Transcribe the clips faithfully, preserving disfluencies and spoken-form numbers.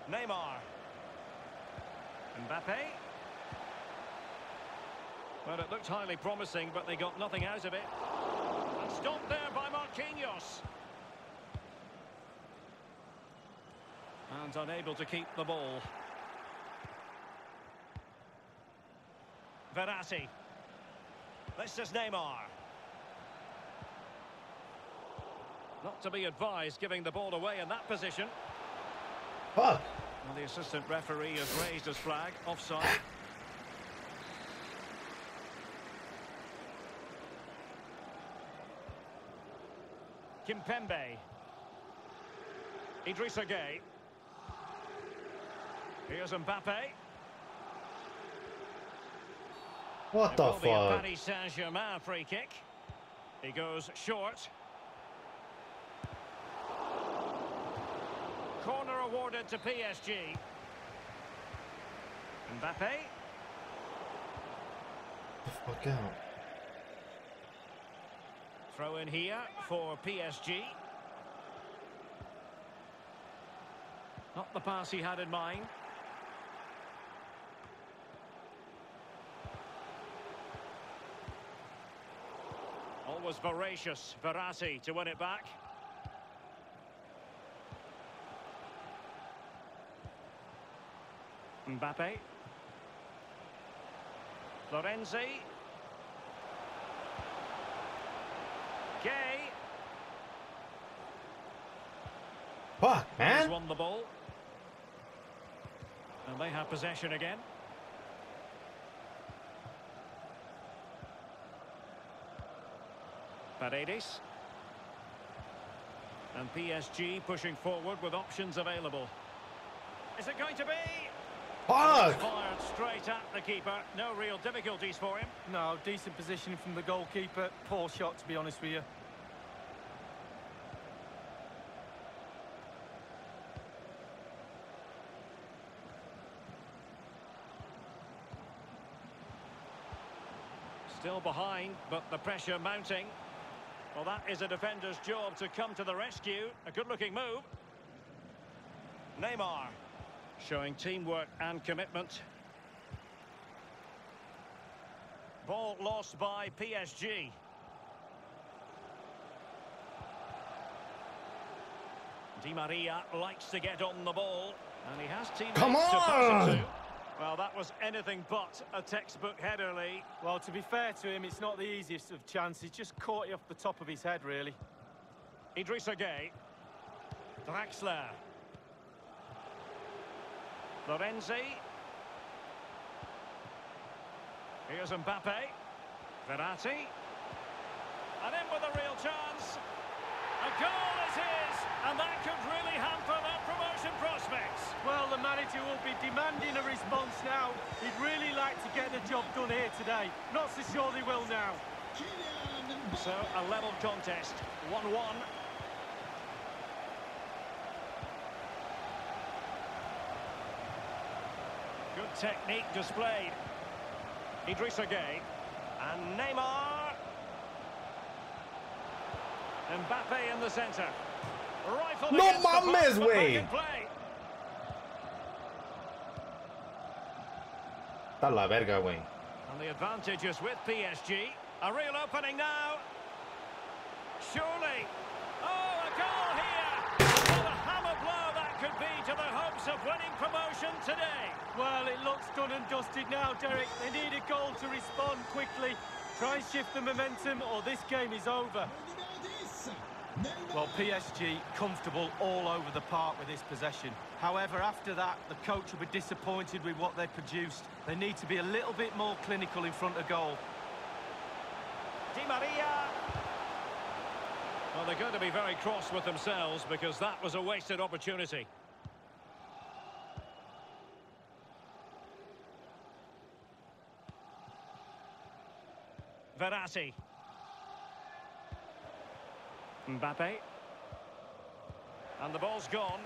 Neymar. Mbappe. Well, it looked highly promising, but they got nothing out of it. And stopped there by Marquinhos. And unable to keep the ball. Verratti. This is Neymar. Not to be advised giving the ball away in that position. Fuck. Well, the assistant referee has raised his flag. Offside. Kimpembe. Idrissa Gueye. Here's Mbappe. What It the will be a fuck? Paris Saint-Germain free kick. He goes short. Corner awarded to P S G. Mbappe. The fuck out. Throw in here for P S G. Not the pass he had in mind. Always voracious, Verratti to win it back. Mbappe. Florenzi. Gay. Fuck, He's man. won the ball. And they have possession again. Paredes. And P S G pushing forward with options available. Is it going to be? Fuck. Fired straight at the keeper. No real difficulties for him. No, decent positioning from the goalkeeper. Poor shot, to be honest with you. Still behind, but the pressure mounting. Well, that is a defender's job to come to the rescue. A good-looking move. Neymar. Showing teamwork and commitment. Ball lost by P S G. Di Maria likes to get on the ball. And he has teammates Come to pass it on! to. Well, that was anything but a textbook header, Lee. Well, to be fair to him, it's not the easiest of chances. Just caught it off the top of his head, really. Idrissa Gueye. Draxler. Florenzi. Here's Mbappe. Verratti. And in with a real chance. A goal it is, and that could really hamper their promotion prospects. Well, the manager will be demanding a response now. He'd really like to get the job done here today. Not so sure they will now. So, a level contest, one one. Good technique displayed. Idrissa Gueye. And Neymar. Mbappe in the centre. Rifle No against the post, mames, but back güey. in play. Está la verga, güey. And the advantage is with P S G. A real opening now. Surely. Oh, a goal here. What a hammer blow that could be to the hopes of winning promotion today. Well, it looks done and dusted now, Derek. They need a goal to respond quickly. Try and shift the momentum, or this game is over. Well, P S G comfortable all over the park with this possession. However, after that, the coach will be disappointed with what they produced. They need to be a little bit more clinical in front of goal. Di Maria. Well, they're going to be very cross with themselves because that was a wasted opportunity. Verratti. Mbappe. And the ball's gone.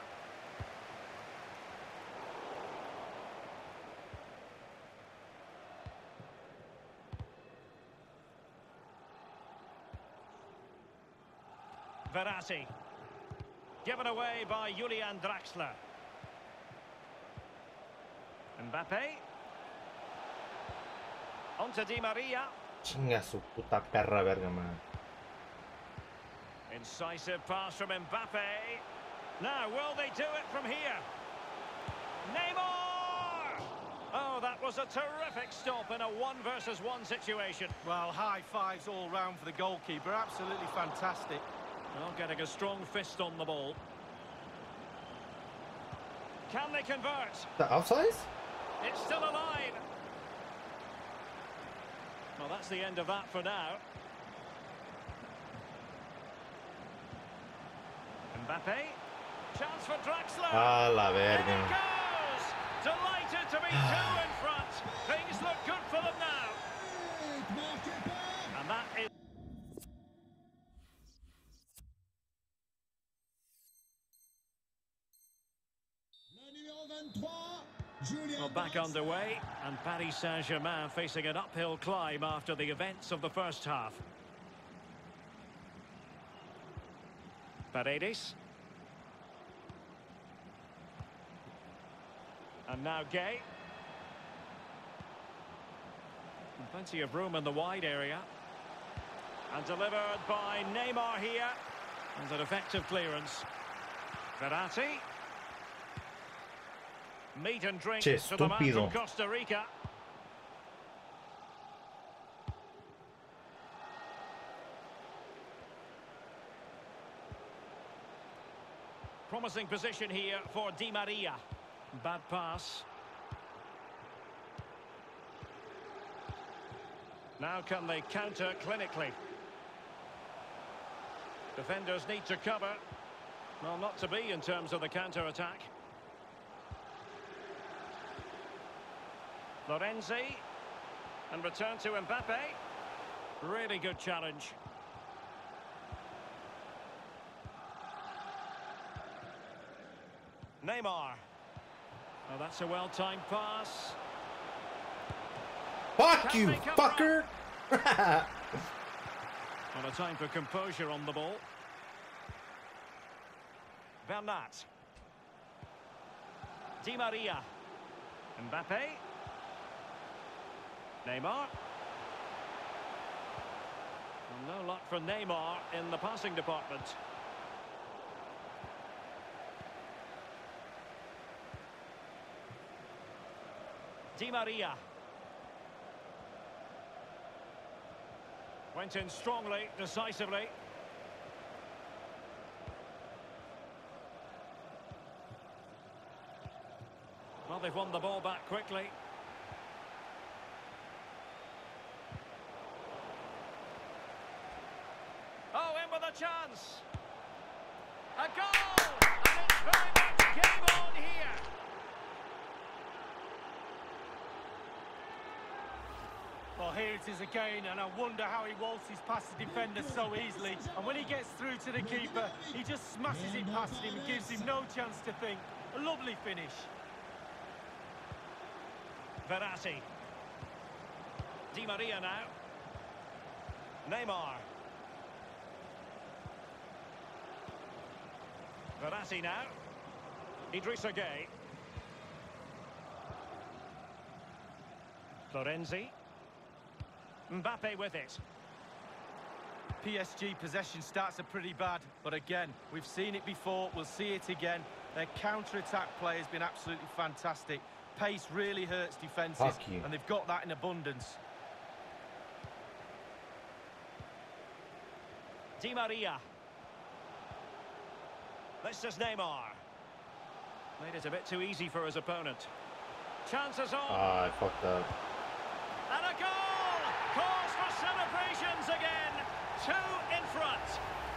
Verratti. Given away by Julian Draxler. Mbappe. On to Di Maria. Chinga su puta perra verga, man. Incisive pass from Mbappe. Now, will they do it from here? Neymar! Oh, that was a terrific stop in a one versus one situation. Well, high fives all round for the goalkeeper. Absolutely fantastic. Well, getting a strong fist on the ball. Can they convert? The offsides? It's still alive. Well, that's the end of that for now. Mbappe. Chance for Draxler. A la In it verga. goes. Delighted to be two in front. Things look good for them now. And that is... Well, back underway, and Paris Saint-Germain facing an uphill climb after the events of the first half. Paredes. And now Gay. And plenty of room in the wide area. And delivered by Neymar here. And an effective clearance. Verratti. Meat and drink Che, to the man estúpido. from Costa Rica. Promising position here for Di Maria. Bad pass. Now can they counter clinically? Defenders need to cover. Well, not to be in terms of the counter-attack. Florenzi. And return to Mbappe. Really good challenge. Neymar. Oh, that's a well-timed pass. Fuck Can you, they come fucker! Well, a time for composure on the ball. Bernat. Di Maria. Mbappe. Neymar. Well, no luck for Neymar in the passing department. Di Maria. Went in strongly, decisively. Well, they've won the ball back quickly. Oh, in with a chance. A goal! And it's very much game on here. Well, here it is again, and I wonder how he waltzes past the defender so easily. And when he gets through to the keeper, he just smashes it past him and gives him no chance to think. A lovely finish. Verratti. Di Maria now. Neymar. Verratti now. Idrissa Gay. Florenzi. Mbappe with it. P S G possession starts are pretty bad, but again, we've seen it before, we'll see it again. Their counter-attack play has been absolutely fantastic. Pace really hurts defences, and they've got that in abundance. Di Maria. This is Neymar. Made it a bit too easy for his opponent. Chances on. Ah, I fucked up. And a goal! Cause for celebrations again. Two in front.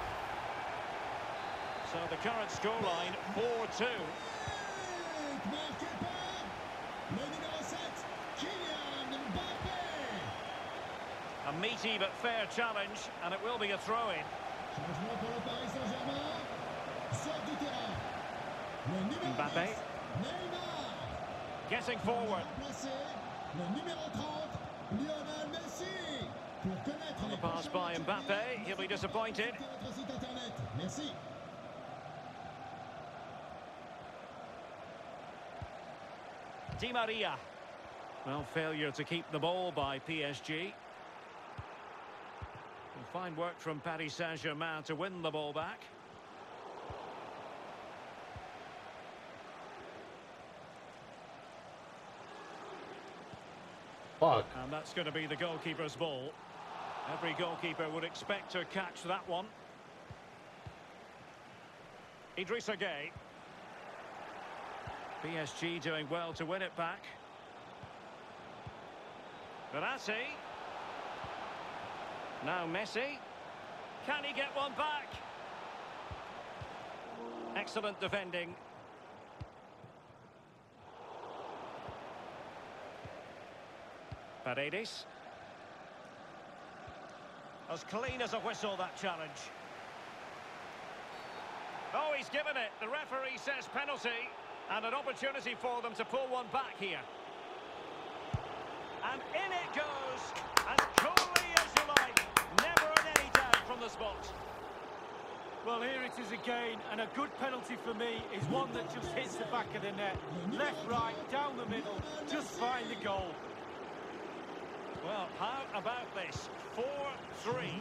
So the current scoreline, four two. A meaty but fair challenge, and it will be a throw-in. Mbappe. Getting forward. On the pass by Mbappe, he'll be disappointed. Di Maria. Well, failure to keep the ball by P S G. And fine work from Paris Saint-Germain to win the ball back. Fuck. And that's going to be the goalkeeper's ball. Every goalkeeper would expect to catch that one. Idrissa Gueye. P S G doing well to win it back. Verratti. Now Messi. Can he get one back? Excellent defending. Paredes. As clean as a whistle, that challenge. Oh, he's given it. The referee says penalty. And an opportunity for them to pull one back here. And in it goes. As coolly as you like. Never in any doubt from the spot. Well, here it is again, and a good penalty for me is one that just hits the back of the net. Left, right, down the middle, just find the goal. Well, how about this? four three.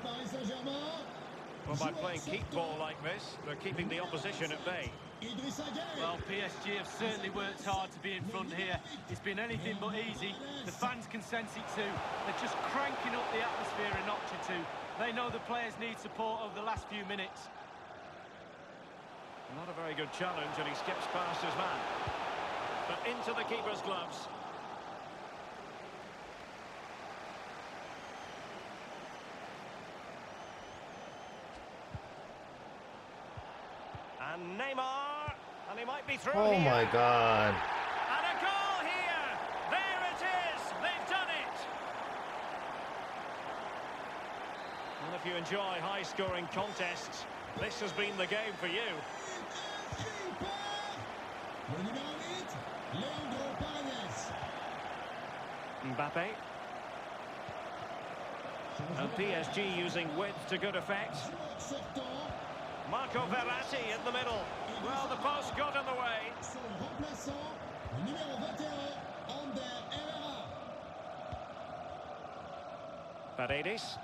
Well, by playing keep ball like this, they're keeping the opposition at bay. Well, P S G have certainly worked hard to be in front here. It's been anything but easy. The fans can sense it too. They're just cranking up the atmosphere a notch or two. They know the players need support over the last few minutes. Not a very good challenge, and he skips past his man. But into the keeper's gloves. And Neymar, and he might be through Oh here. my god. And a goal here. There it is. They've done it. Well, if you enjoy high-scoring contests, this has been the game for you. Mbappe. And P S G using width to good effect. Marco Verratti in the middle. Well, the post got in the way. Paredes.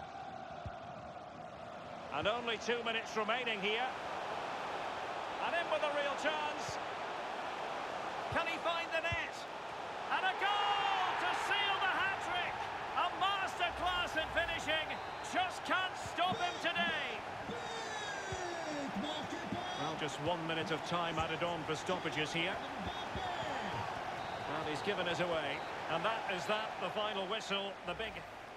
And only two minutes remaining here. And in with a real chance. Can he find the net? And a goal to seal the hat-trick. A masterclass in finishing. Just can't stop him today. Well, just one minute of time added on for stoppages here. Well, he's given us away. And that is that, the final whistle, the big...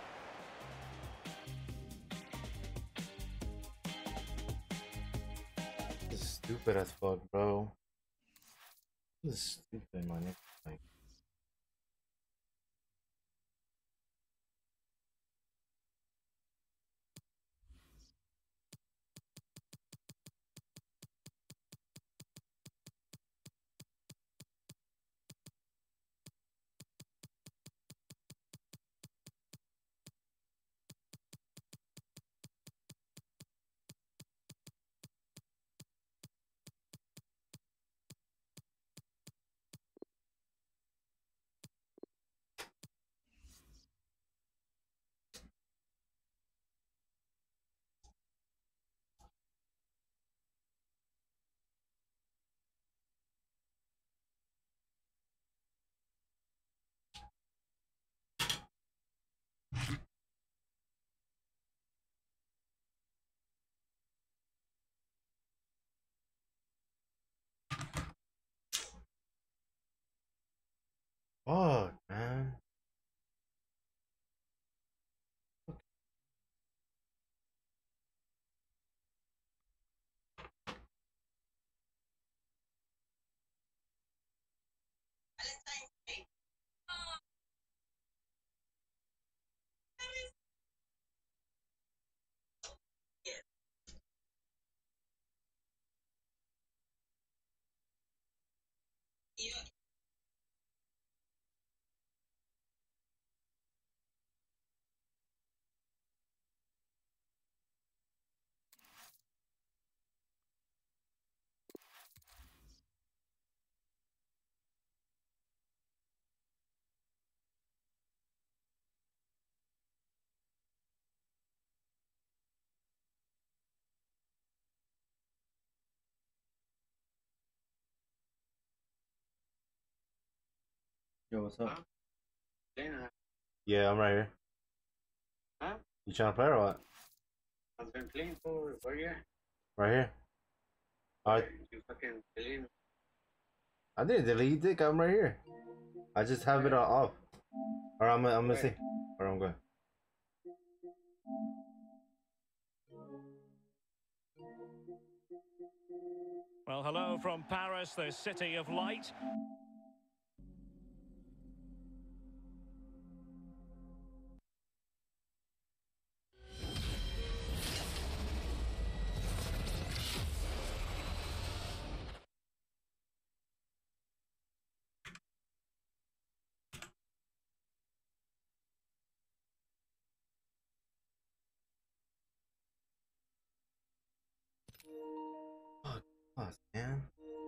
This is stupid as fuck, bro. This is stupid, man. Like, fuck, man. Yo, what's up? Huh? Dana, Yeah, I'm right here. huh? You trying to play or what? I've been playing for for you. Right here. I You fucking believe. I didn't delete it. I'm right here. I just have it off. Or I'm I'm gonna see. Or I'm going. Well, hello from Paris, the city of light. Oh, God, man.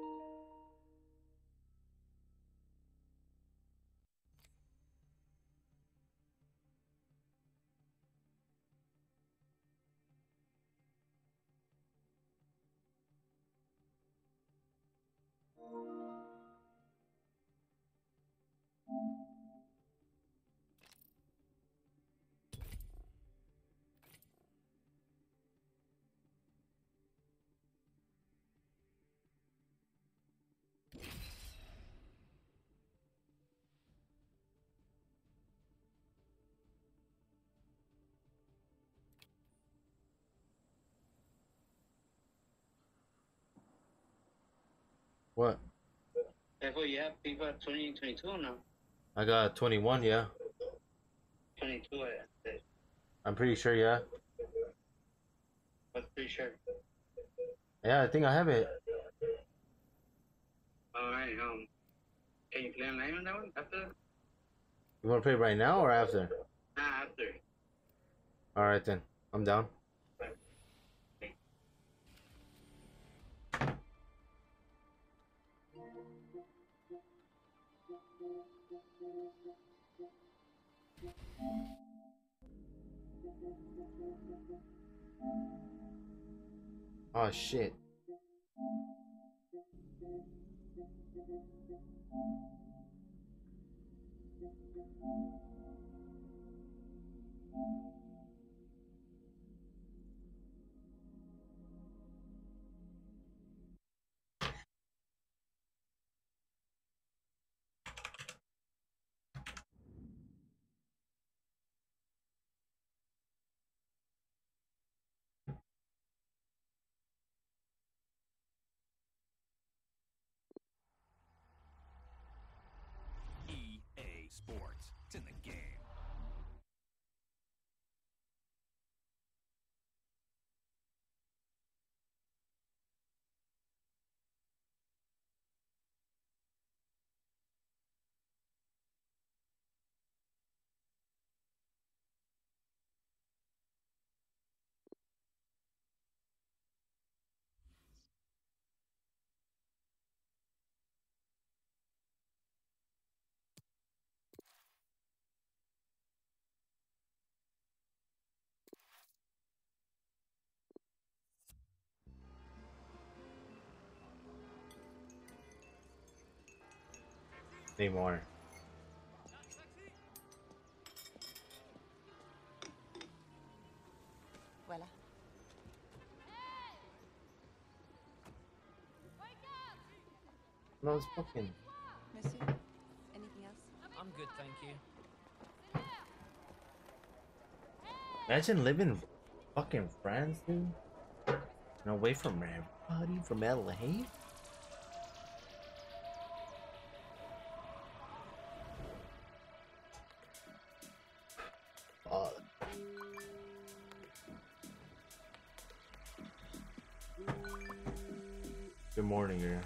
What? Therefore, you have FIFA twenty twenty-two now. I got twenty-one, yeah. twenty-two, I said. I'm pretty sure, yeah. But pretty sure. Yeah, I think I have it. Alright, um, can you play online on that one after? You want to play right now or after? Nah, after. Alright then. I'm down. Oh shit. E A Sports. It's in the game. Need more. Voilà. No, it's fucking. Monsieur, anything else? I'm good, thank you. Imagine living in fucking France, dude. And away from everybody from L A. Uh, Good morning, yeah.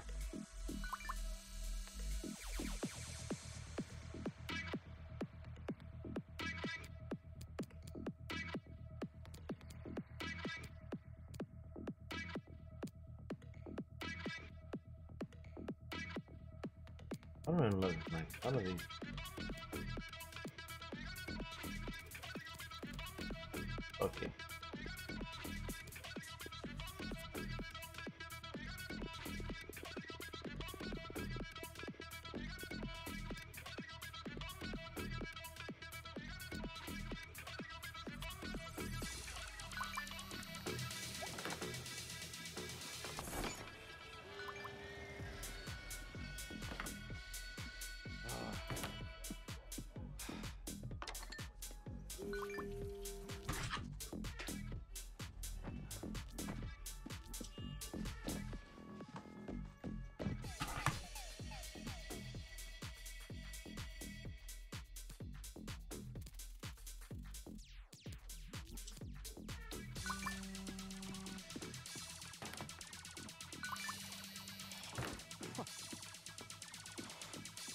I don't even look nice. None of these. Okay.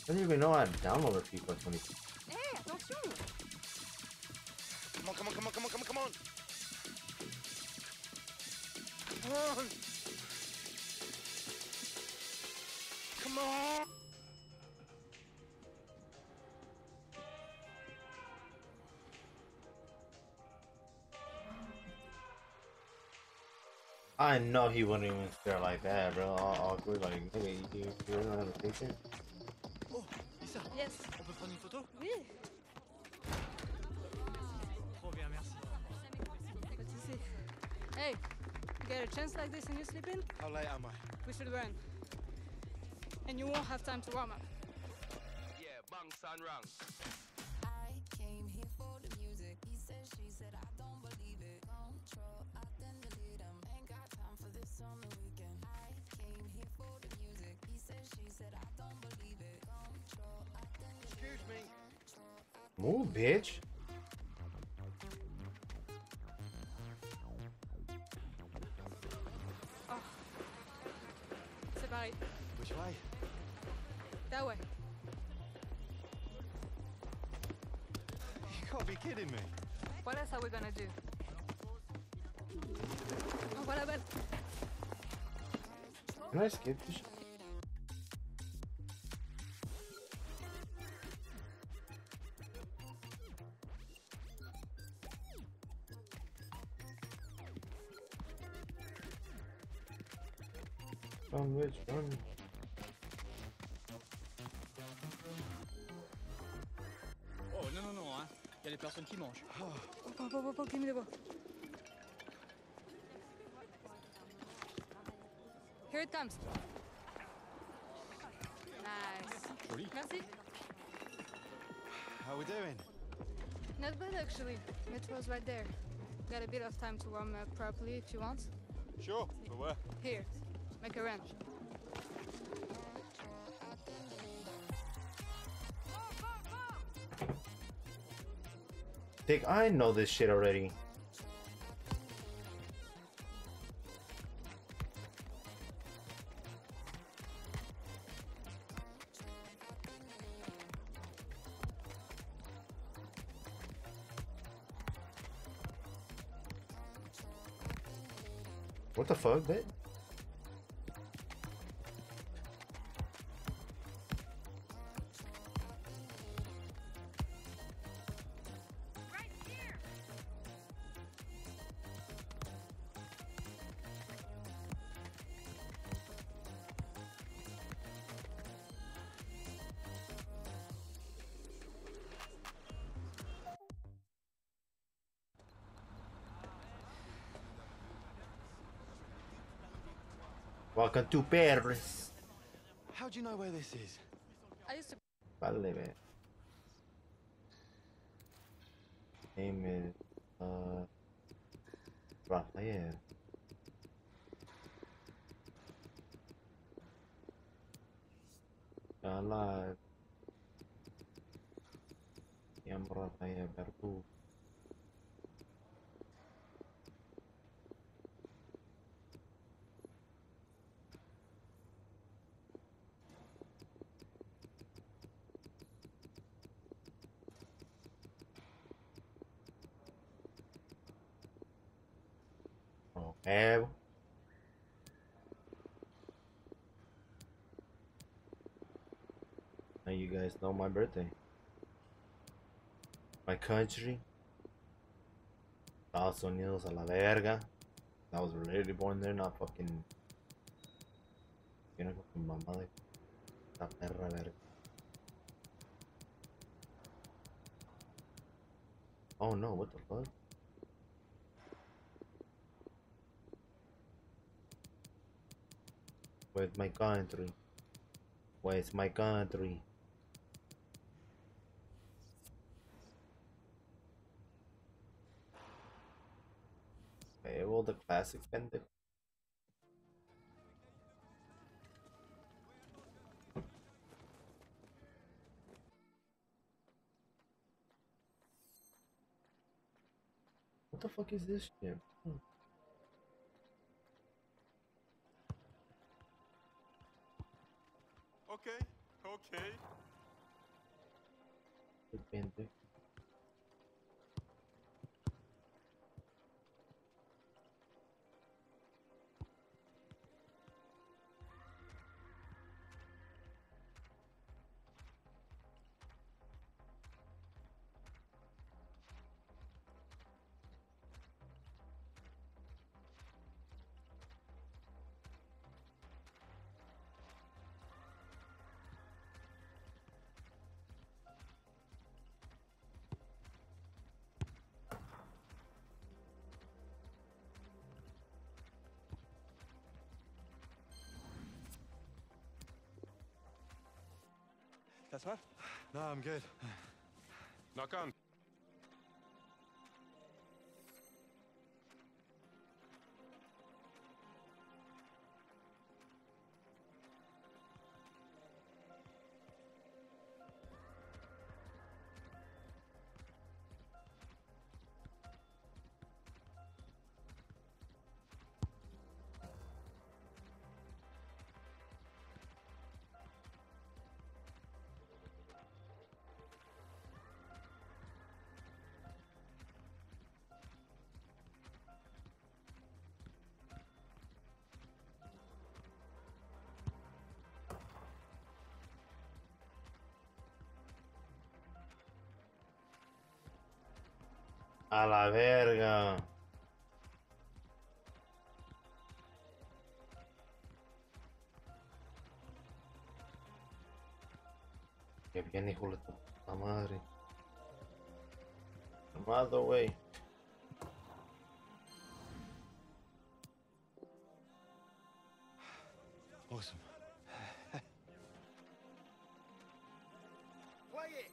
I didn't even know I downloaded FIFA twenty. Hey, attention! Come on, come on, come on, come on, come on, come on! Come on! Come on! I know he wouldn't even stare like that, bro. All awkward, like, nigga, you, you really know how to fix it? Oh, Lisa, Yes. on peut prendre une photo? Oui. Trop bien, merci. Good to see. Hey, you get a chance like this and you sleep in? How late am I? We should run. And you won't have time to warm up. Yeah, bang, son, wrong. I came here for the music. He said, she said, I don't believe it. Control, I then delete him. Ain't got time for this on the weekend. I came here for the music. He said, she said, I don't believe it. Control, I then Excuse me. Move, bitch. Oh. C'est pareil. Which way? That way. You gotta be kidding me. What else are we gonna do? Oh, what about? Can I skip this shit? Run, bitch, run. Oh non, non, non, hein. Il y a des personnes qui mangent. Oh, oh, oh, oh, give me the ball. Here it comes. Nice. Joli. Merci. How we doing? Not bad actually. Metro's right there. Got a bit of time to warm up properly if you want. Sure, but where? Here, make a run. Dick, I know this shit already. What the fuck, bitch? Welcome to Paris. How do you know where this is? I used to. Vale, man. Name is uh Raphael. Alive. I'm Raphael Bertu. Okay. Now you guys know my birthday. My country. Estados Unidos a la verga. I was really born there, not fucking. You know, fucking mamá de esta perra verga. Oh no, what the fuck? Where's my country? Where's my country? Okay, well, the classic pendant. What the fuck is this shit? Hmm. Okay, okay. Depende. That's right? No, I'm good. Knock on. A la verga. Que bien, hijo de puta madre. Amado, güey. Awesome. Play it!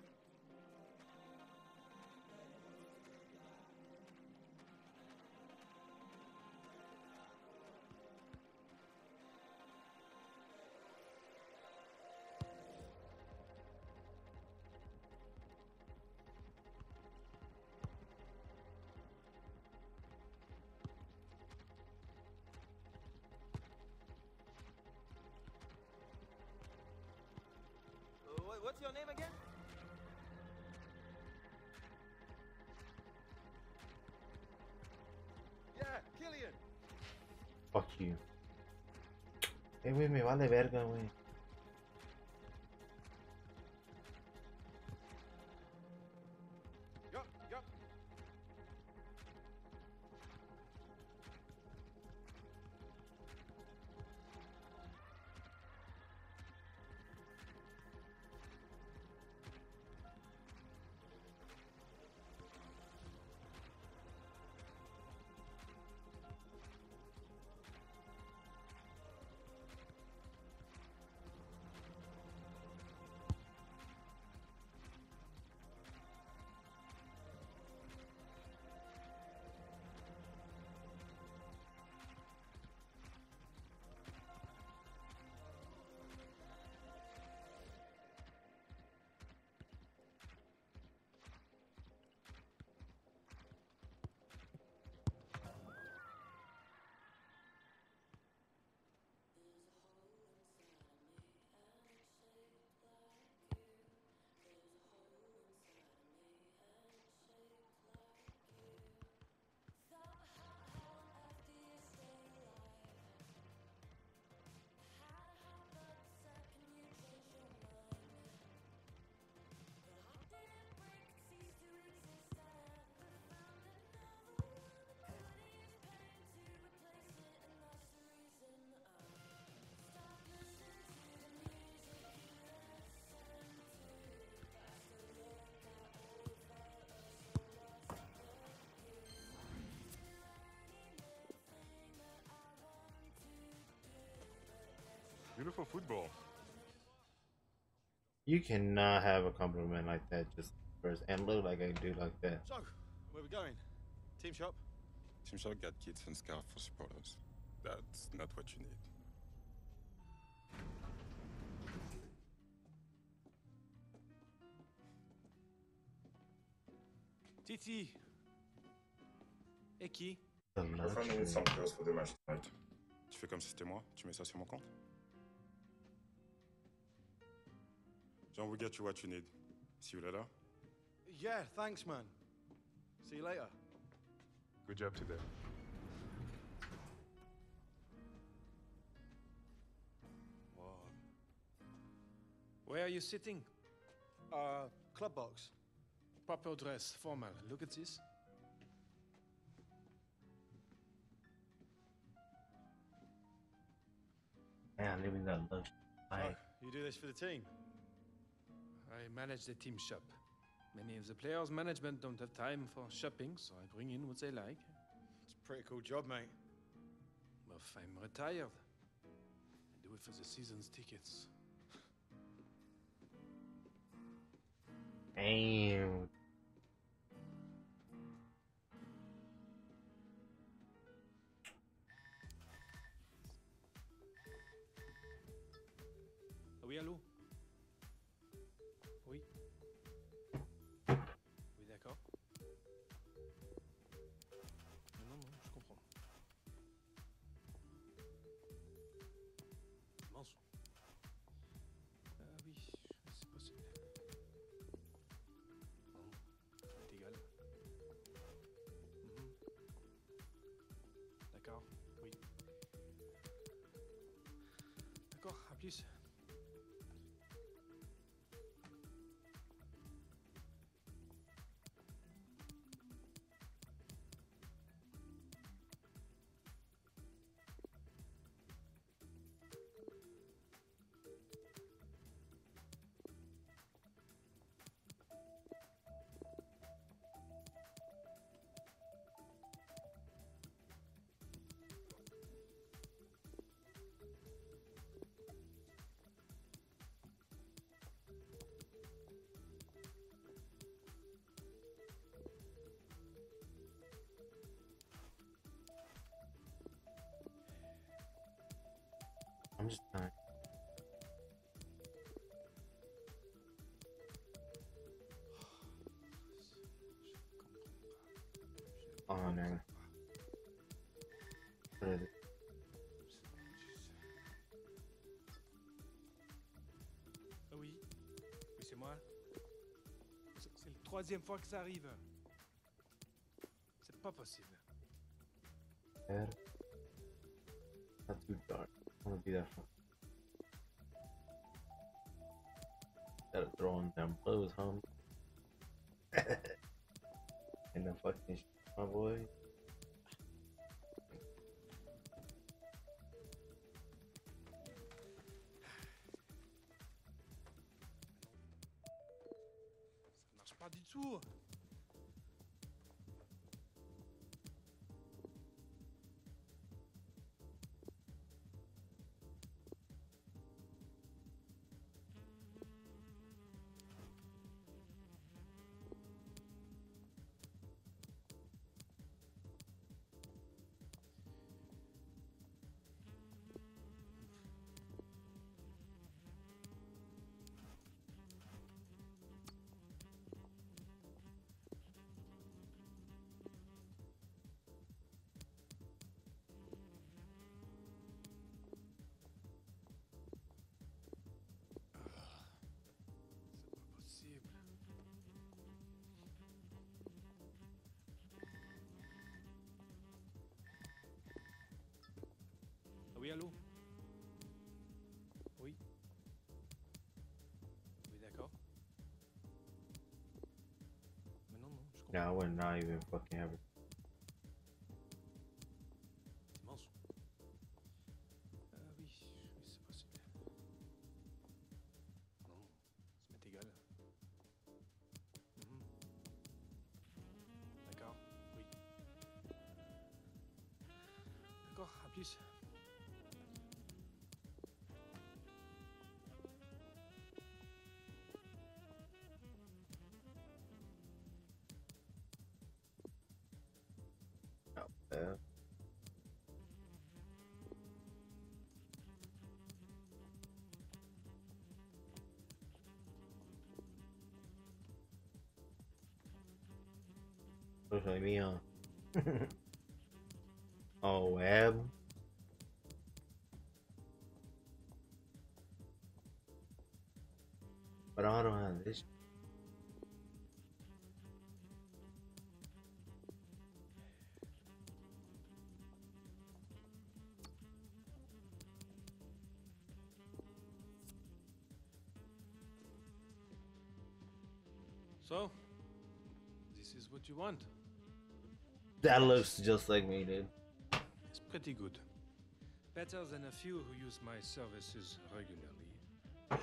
What's your name again? Yeah, Killian. Fuck you. Eh, güey, me vale verga, güey. Yup, yup. Beautiful football. You cannot have a compliment like that just first and look like I do like that. So, where we going? Team shop? Team Shop got kits and scarf for supporters. That's not what you need. Titi. Et qui? The Je vais faire une minute sans close pour deux matchs tonight. Tu fais comme si c'était moi, tu mets ça sur mon compte. John will get you what you need. See you later. Yeah, thanks, man. See you later. Good job today. Wow. Where are you sitting? Uh, club box. Proper dress, formal. Look at this. Man, leaving that look. Oh, I you do this for the team? I manage the team shop. Many of the players' management don't have time for shopping, so I bring in what they like. It's a pretty cool job, mate. Well, if I'm retired, I do it for the season's tickets. damn. Ah oui, allô? Oui? Oui, d'accord. Non, non, non, je comprends. Mince. Ah oui, c'est possible. Non, c'est égal. Mhm. D'accord, oui. D'accord, à plus. I'm just tired. Oh man. What is it? Ah oui, oui c'est moi. C'est c'est la troisième fois que ça arrive. C'est pas possible. Bad. Not too dark. I wanna be that fun. Gotta throw on them clothes, home. And the fucking sh- my boy. Ça marche pas du tout. Oui, allô? Oui? Oui, d'accord. Mais non, non, je comprends. Yeah, I would not even fucking have it. C'est mince. Ah oui, oui, c'est possible. Non, ça m'est égal. Mhm. D'accord, oui. D'accord, à plus. Not bad. Looks like me, huh? Oh, web. But I don't have this. So, this is what you want. That looks just like me, dude. It's pretty good. Better than a few who use my services regularly.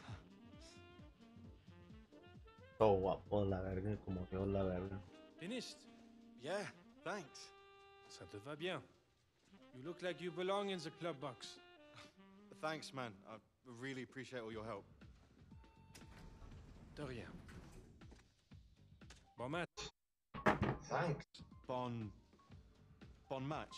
Oh, guapo la verga, como que la verga. Finished? Yeah, thanks. Ça te va bien. You look like you belong in the club box. Thanks, man. I really appreciate all your help. De rien. Bon match. Thanks. Bon... Bon match.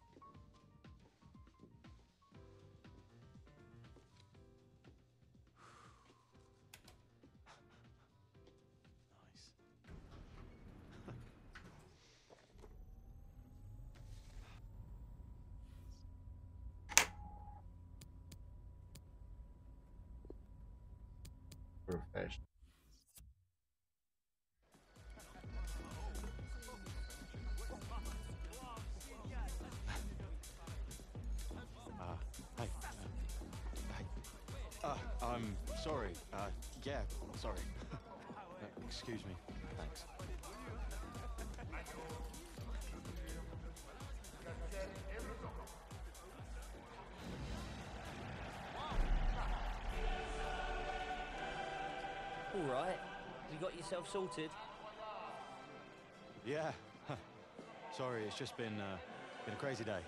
Professional. Uh, hey. Uh, hey. Uh, I'm sorry. Uh, yeah, I'm sorry. Uh, excuse me. Thanks. All right. You got yourself sorted? Yeah. Sorry, it's just been uh, been a crazy day.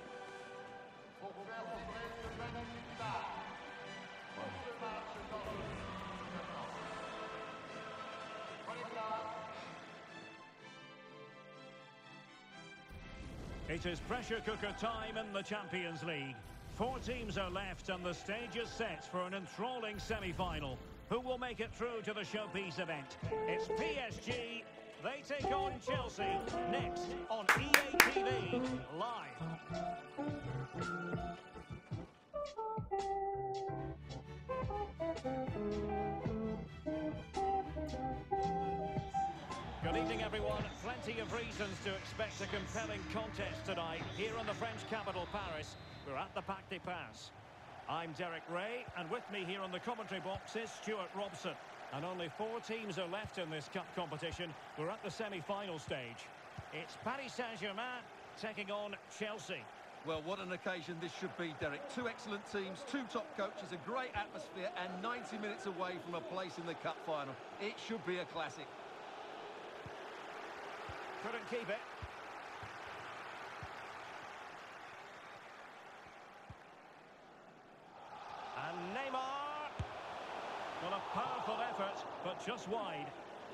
It is pressure cooker time in the Champions League. Four teams are left and the stage is set for an enthralling semi-final. Who will make it through to the showpiece event? It's P S G. They take on Chelsea next on E A T V Live. Good evening, everyone. Plenty of reasons to expect a compelling contest tonight here in the French capital, Paris. We're at the Parc des Princes. I'm Derek Ray, and with me here on the commentary box is Stuart Robson. And only four teams are left in this cup competition. We're at the semi-final stage. It's Paris Saint-Germain taking on Chelsea. Well, what an occasion this should be, Derek. Two excellent teams, two top coaches, a great atmosphere, and ninety minutes away from a place in the cup final. It should be a classic. Couldn't keep it. And Neymar. Well, a powerful effort, but just wide.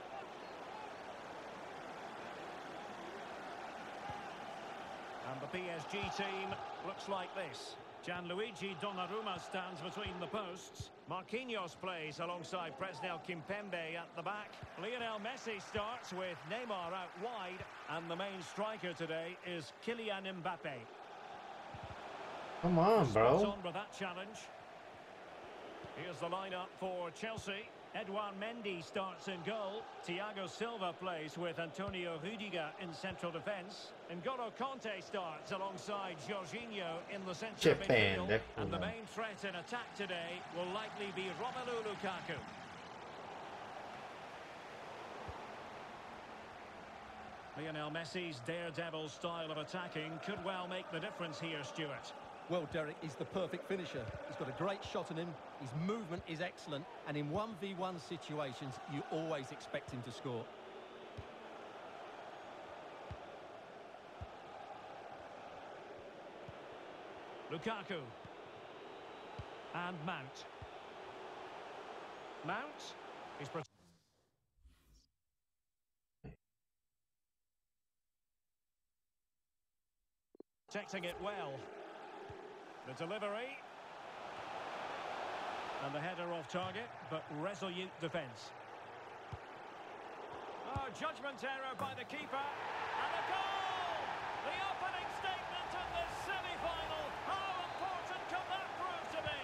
And the P S G team looks like this. Gianluigi Donnarumma stands between the posts. Marquinhos plays alongside Presnel Kimpembe at the back. Lionel Messi starts with Neymar out wide. And the main striker today is Kylian Mbappe. Come on, bro. Spot on with that challenge. Here's the lineup for Chelsea. Edouard Mendy starts in goal. Thiago Silva plays with Antonio Rudiger in central defence. N'Golo Kanté starts alongside Jorginho in the centre of midfield. And the main threat in attack today will likely be Romelu Lukaku. Lionel Messi's daredevil style of attacking could well make the difference here, Stuart. Well, Derek, he's the perfect finisher. He's got a great shot on him, his movement is excellent, and in one v one situations, you always expect him to score. Lukaku. And Mount. Mount. He's protecting it well. The delivery. And the header off target, but resolute defence. Oh, judgment error by the keeper. And a goal! The opening statement in this semi-final. How important can that prove to be?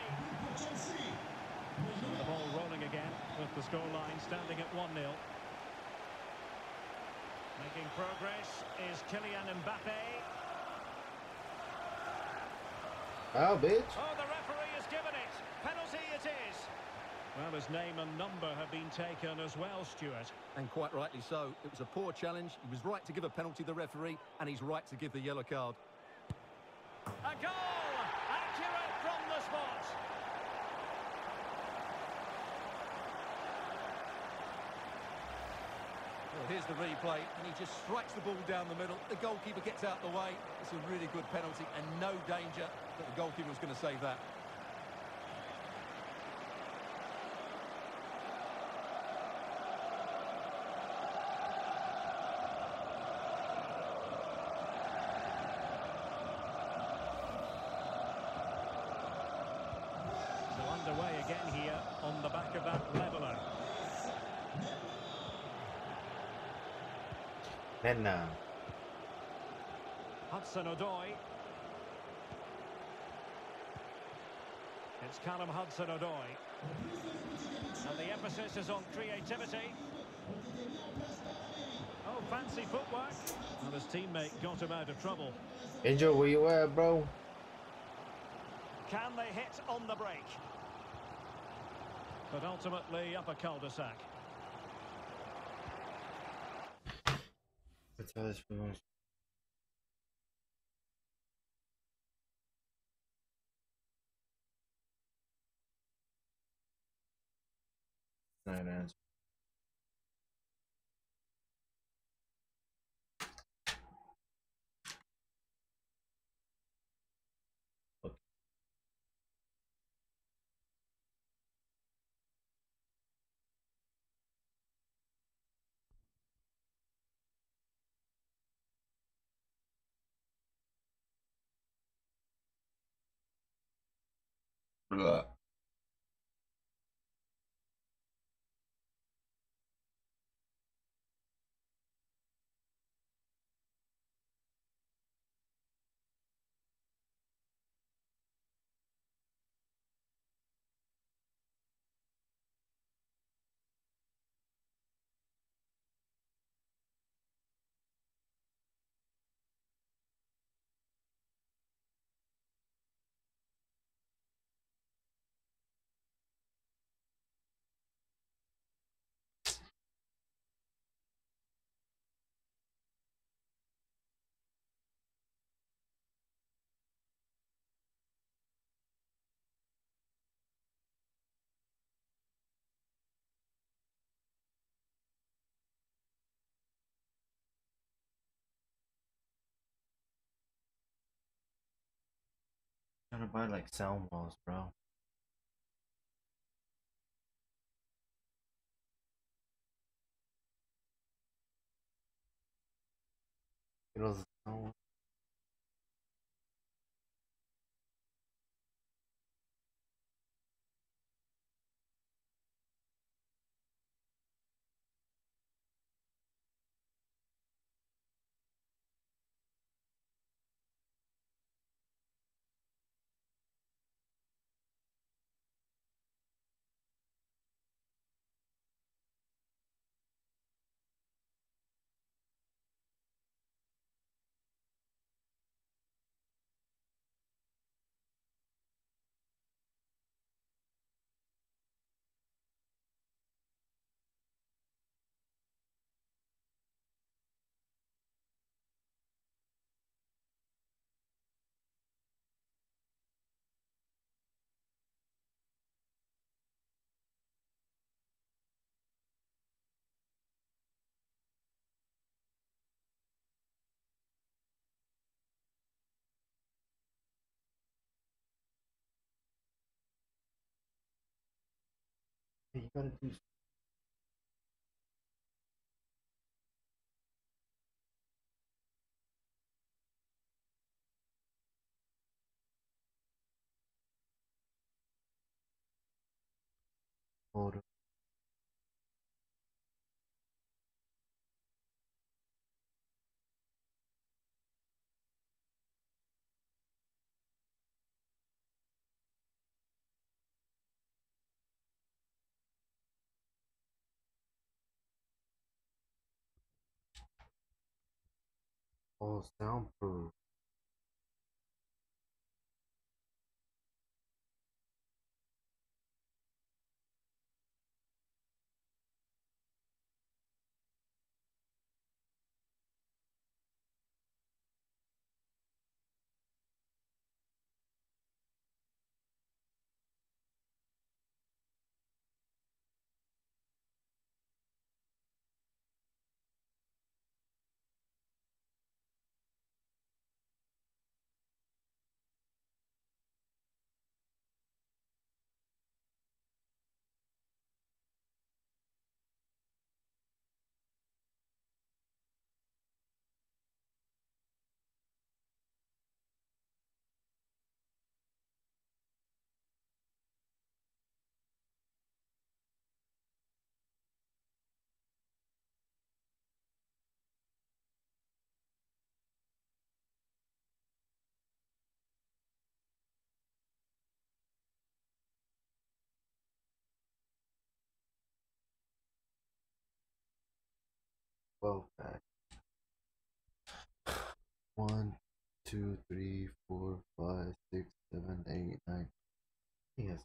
The ball rolling again with the scoreline standing at one nil. Making progress is Kylian Mbappe. Oh, bitch. Oh, the referee has given it. Penalty it is. Well, his name and number have been taken as well, Stuart. And quite rightly so. It was a poor challenge. He was right to give a penalty to the referee, and he's right to give the yellow card. A goal! Accurate from the spot. Well, here's the replay, and he just strikes the ball down the middle. The goalkeeper gets out the way. It's a really good penalty, and no danger that the goalkeeper was going to save that. Underway again here on the back of that leveller. Penna. Hudson-Odoi. It's Callum Hudson-Odoi. And the emphasis is on creativity. Oh, fancy footwork. And his teammate got him out of trouble. Angel, where you at, bro? Can they hit on the break? But ultimately up a cul-de-sac. That's how this belongs. Not an answer. Blah. I'm trying to buy like sound walls, bro. It was sound wall. Hey, you gotta do. Hold up. All soundproof. twelve pack. One, two, three, four, five, six, seven, eight, nine. Yes.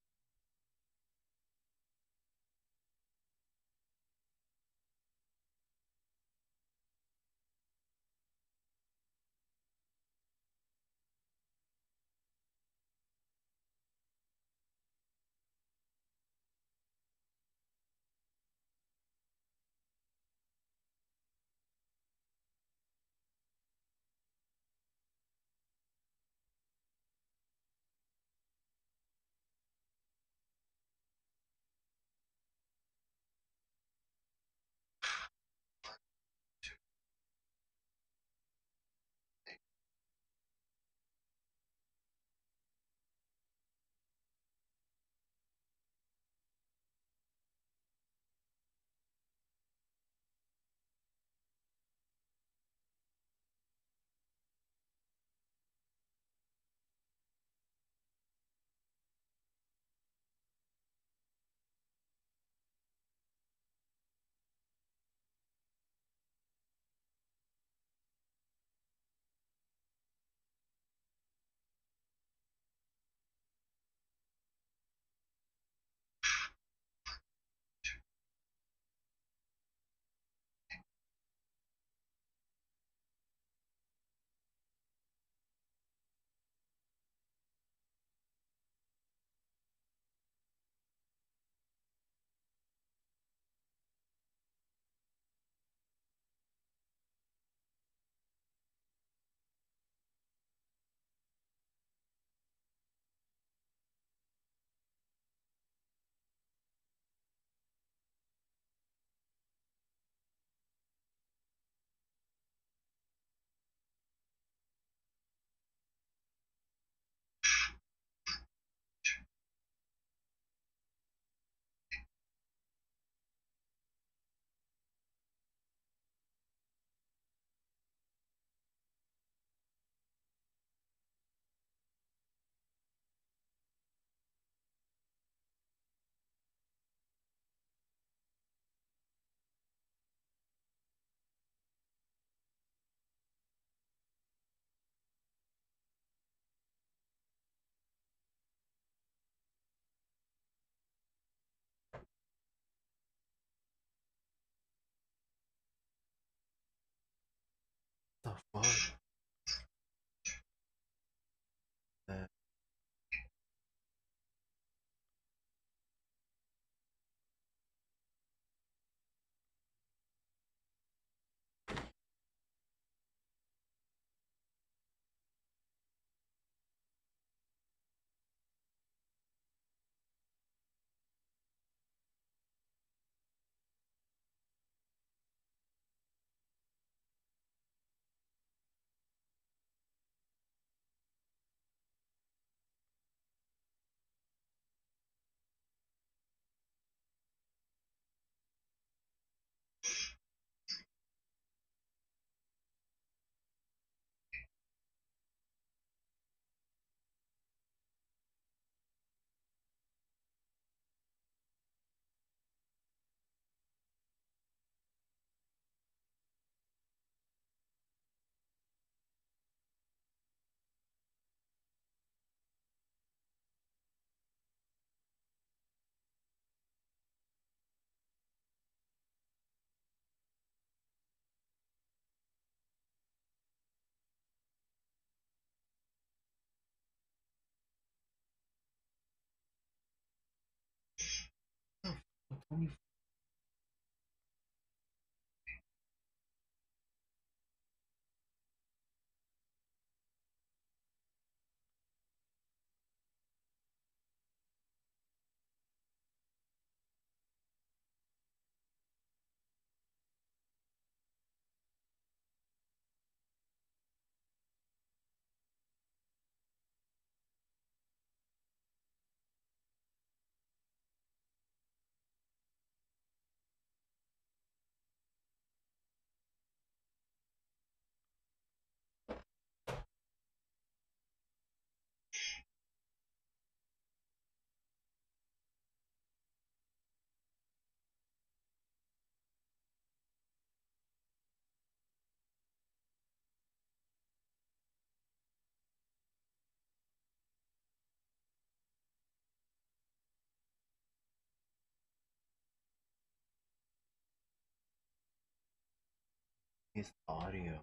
The fuck? Uh, twenty his audio.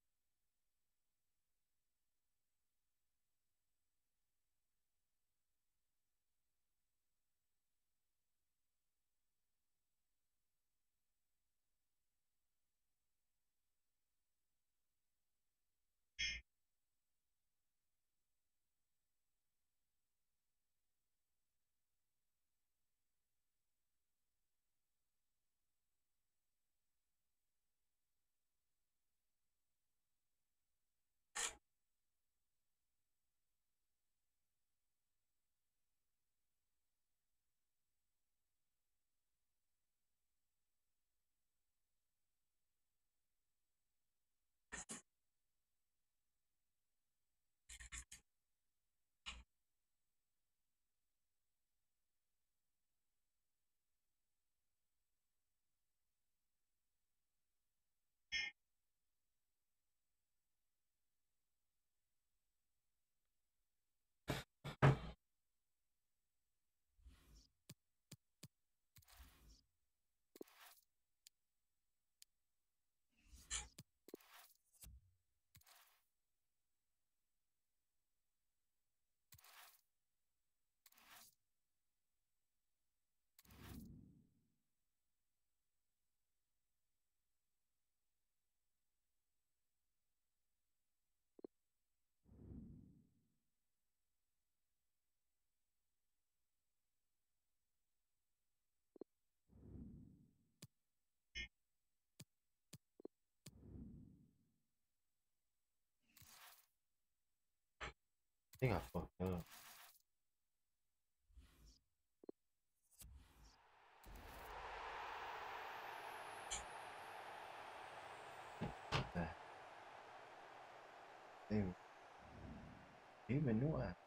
I think I fucked up. Damn. Even knew I.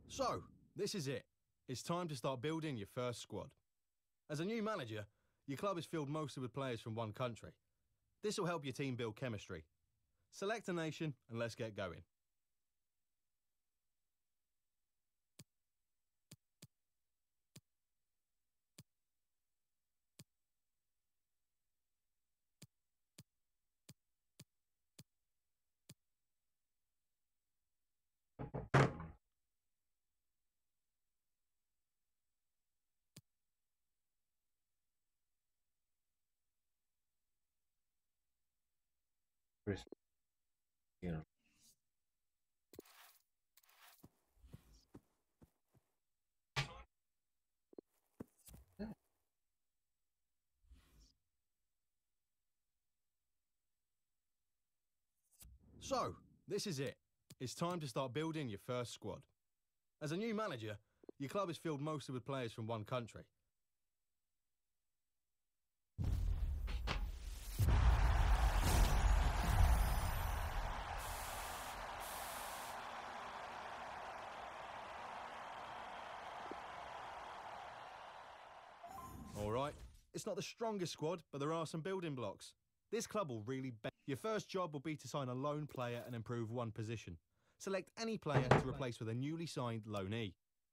So, this is it. It's time to start building your first squad. As a new manager, your club is filled mostly with players from one country. This will help your team build chemistry. Select a nation and let's get going. You know. So, this is it. It's time to start building your first squad. As a new manager, your club is filled mostly with players from one country. All right, it's not the strongest squad, but there are some building blocks. This club will really be... Your first job will be to sign a loan player and improve one position. Select any player to replace with a newly signed loanee.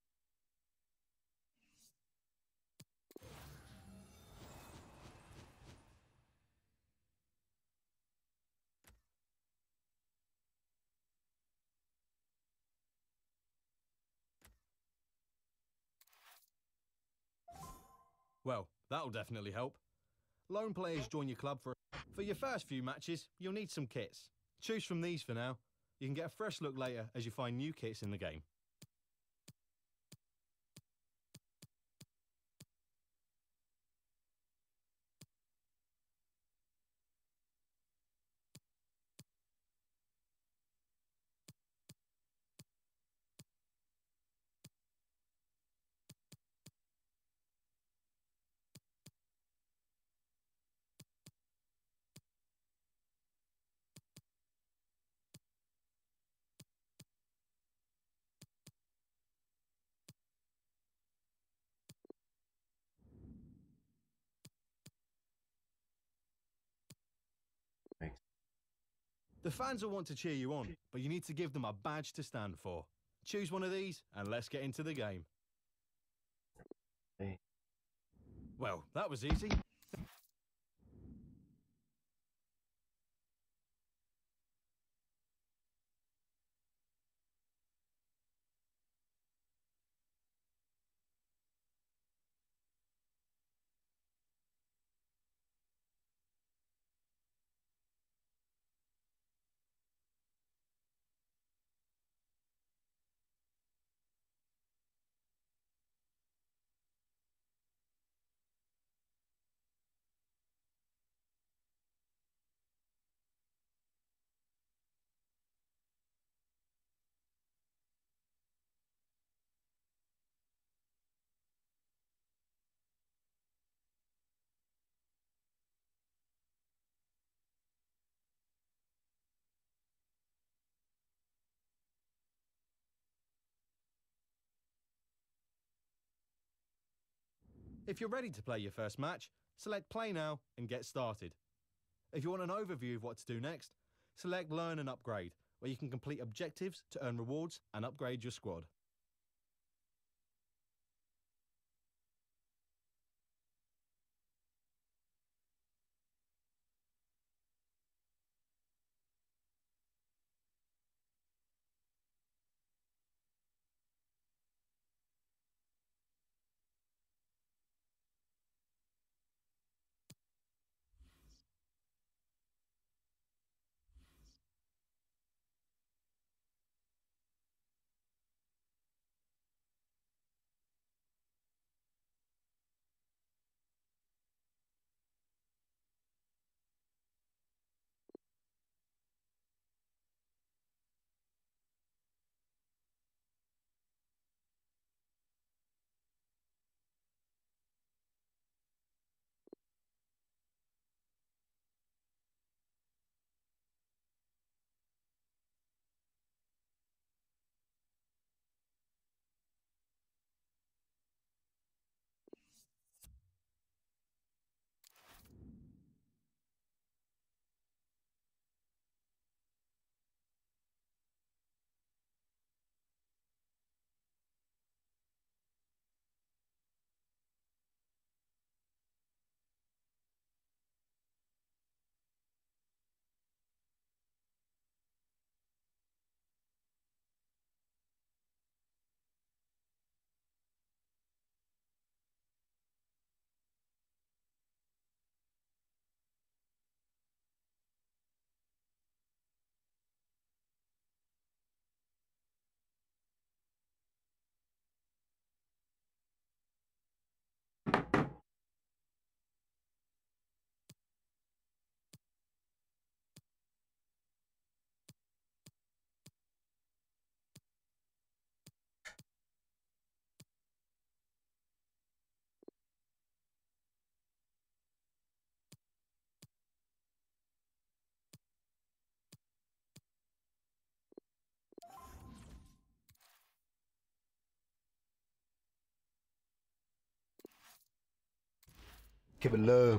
Well, that'll definitely help. Loan players join your club for... For your first few matches, you'll need some kits. Choose from these for now. You can get a fresh look later as you find new kits in the game. The fans will want to cheer you on, but you need to give them a badge to stand for. Choose one of these and let's get into the game. Hey. Well, that was easy. If you're ready to play your first match, select Play Now and get started. If you want an overview of what to do next, select Learn and Upgrade, where you can complete objectives to earn rewards and upgrade your squad. Keep it low.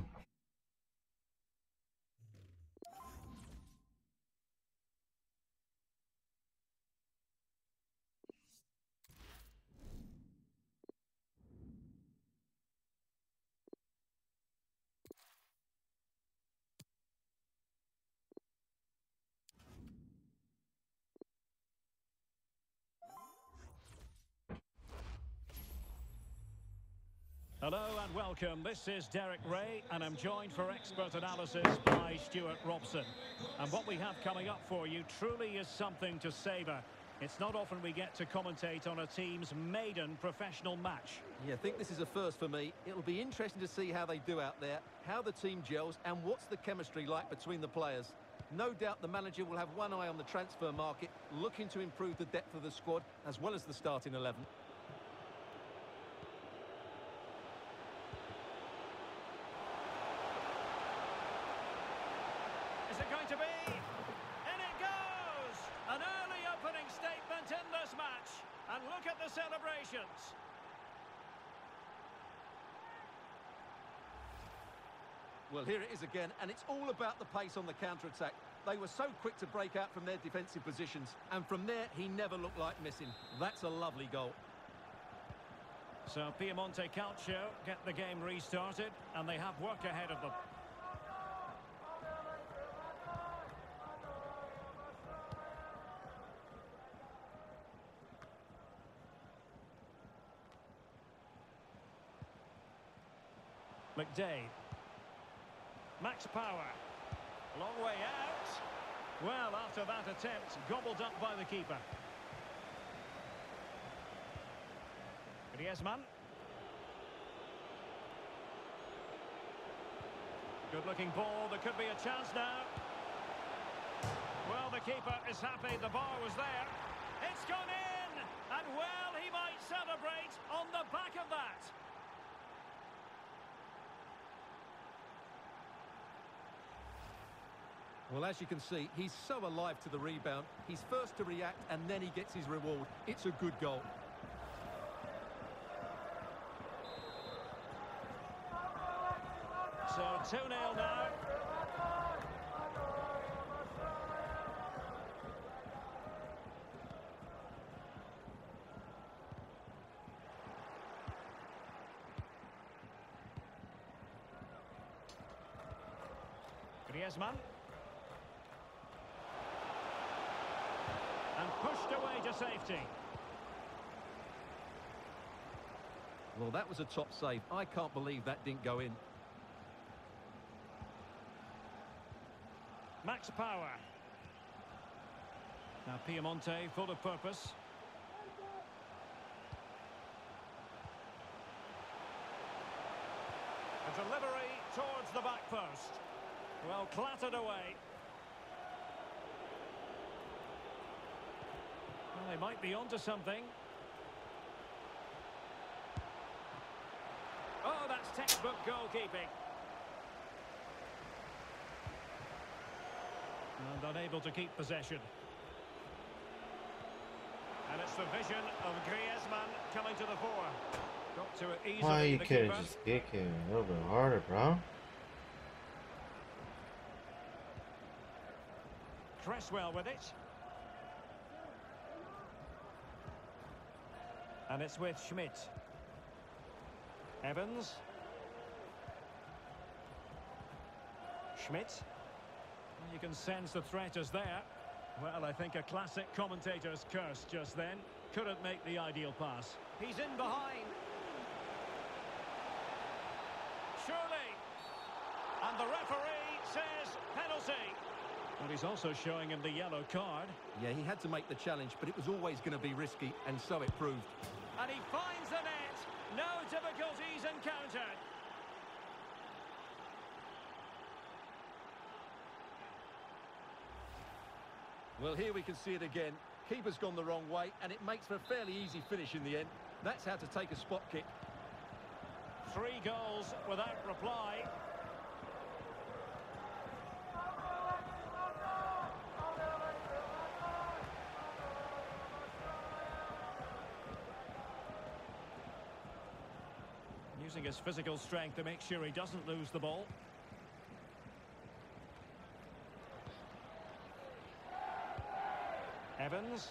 Hello and welcome. This is Derek Ray, and I'm joined for expert analysis by Stuart Robson. And what we have coming up for you truly is something to savour. It's not often we get to commentate on a team's maiden professional match. Yeah, I think this is a first for me. It'll be interesting to see how they do out there, how the team gels, and what's the chemistry like between the players. No doubt the manager will have one eye on the transfer market, looking to improve the depth of the squad, as well as the starting eleven. Is it going to be? In it goes! An early opening statement in this match. And look at the celebrations. Well, here it is again, and it's all about the pace on the counter-attack. They were so quick to break out from their defensive positions, and from there, he never looked like missing. That's a lovely goal. So Piemonte Calcio get the game restarted, and they have work ahead of them. McDade. Max Power. Long way out. Well, after that attempt, gobbled up by the keeper. Griezmann. Good-looking ball. There could be a chance now. Well, the keeper is happy. The bar was there. It's gone in! And, well, he might celebrate on the back of that. Well, as you can see, he's so alive to the rebound. He's first to react, and then he gets his reward. It's a good goal. So two nil now. Griezmann. And pushed away to safety. Well, that was a top save. I can't believe that didn't go in. Max Power. Now Piemonte full of purpose. A delivery towards the back post. Well, clattered away. Well, they might be onto something. Oh, that's textbook goalkeeping. And unable to keep possession. And it's the vision of Griezmann coming to the fore. Got to it easily. Why you the couldn't keeper. just kick him a little bit harder, bro? Cresswell with it. And it's with Schmidt. Evans. Schmidt. You can sense the threat is there. Well, I think a classic commentator's curse just then. Couldn't make the ideal pass. He's in behind. Surely. And the referee says penalty. But he's also showing him the yellow card. Yeah, he had to make the challenge, but it was always going to be risky, and so it proved. And he finds the net. No difficulties encountered. Well, here we can see it again. Keeper's gone the wrong way, and it makes for a fairly easy finish in the end. That's how to take a spot kick. Three goals without reply. Using his physical strength to make sure he doesn't lose the ball. Evans.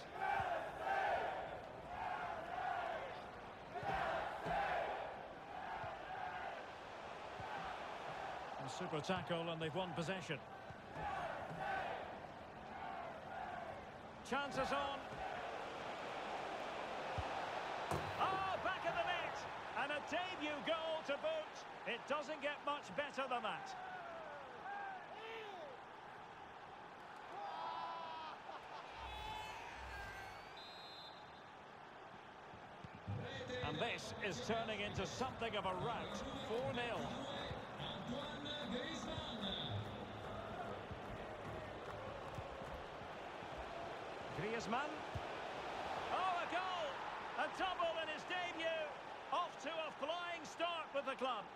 A super tackle and they've won possession. Chances on. Oh, back of the net. And a debut goal to boot. It doesn't get much better than that. And this is turning into something of a rout. four nil. Griezmann. Oh, a goal! A double in his debut. Off to a flying start with the club.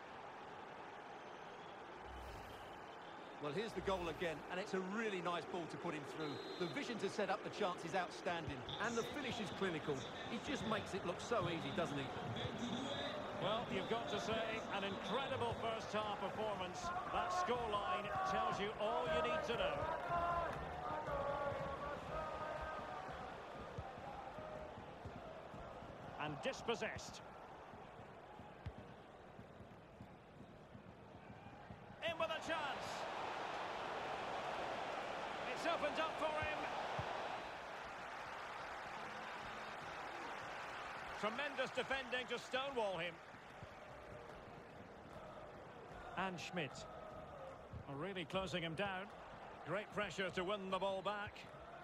Well, here's the goal again, and it's a really nice ball to put him through. The vision to set up the chance is outstanding, and the finish is clinical. He just makes it look so easy, doesn't he? Well, you've got to say, an incredible first-half performance. That scoreline tells you all you need to know. And dispossessed. In with a chance. It's opened up for him. Tremendous defending to stonewall him. And Schmidt. Really closing him down. Great pressure to win the ball back.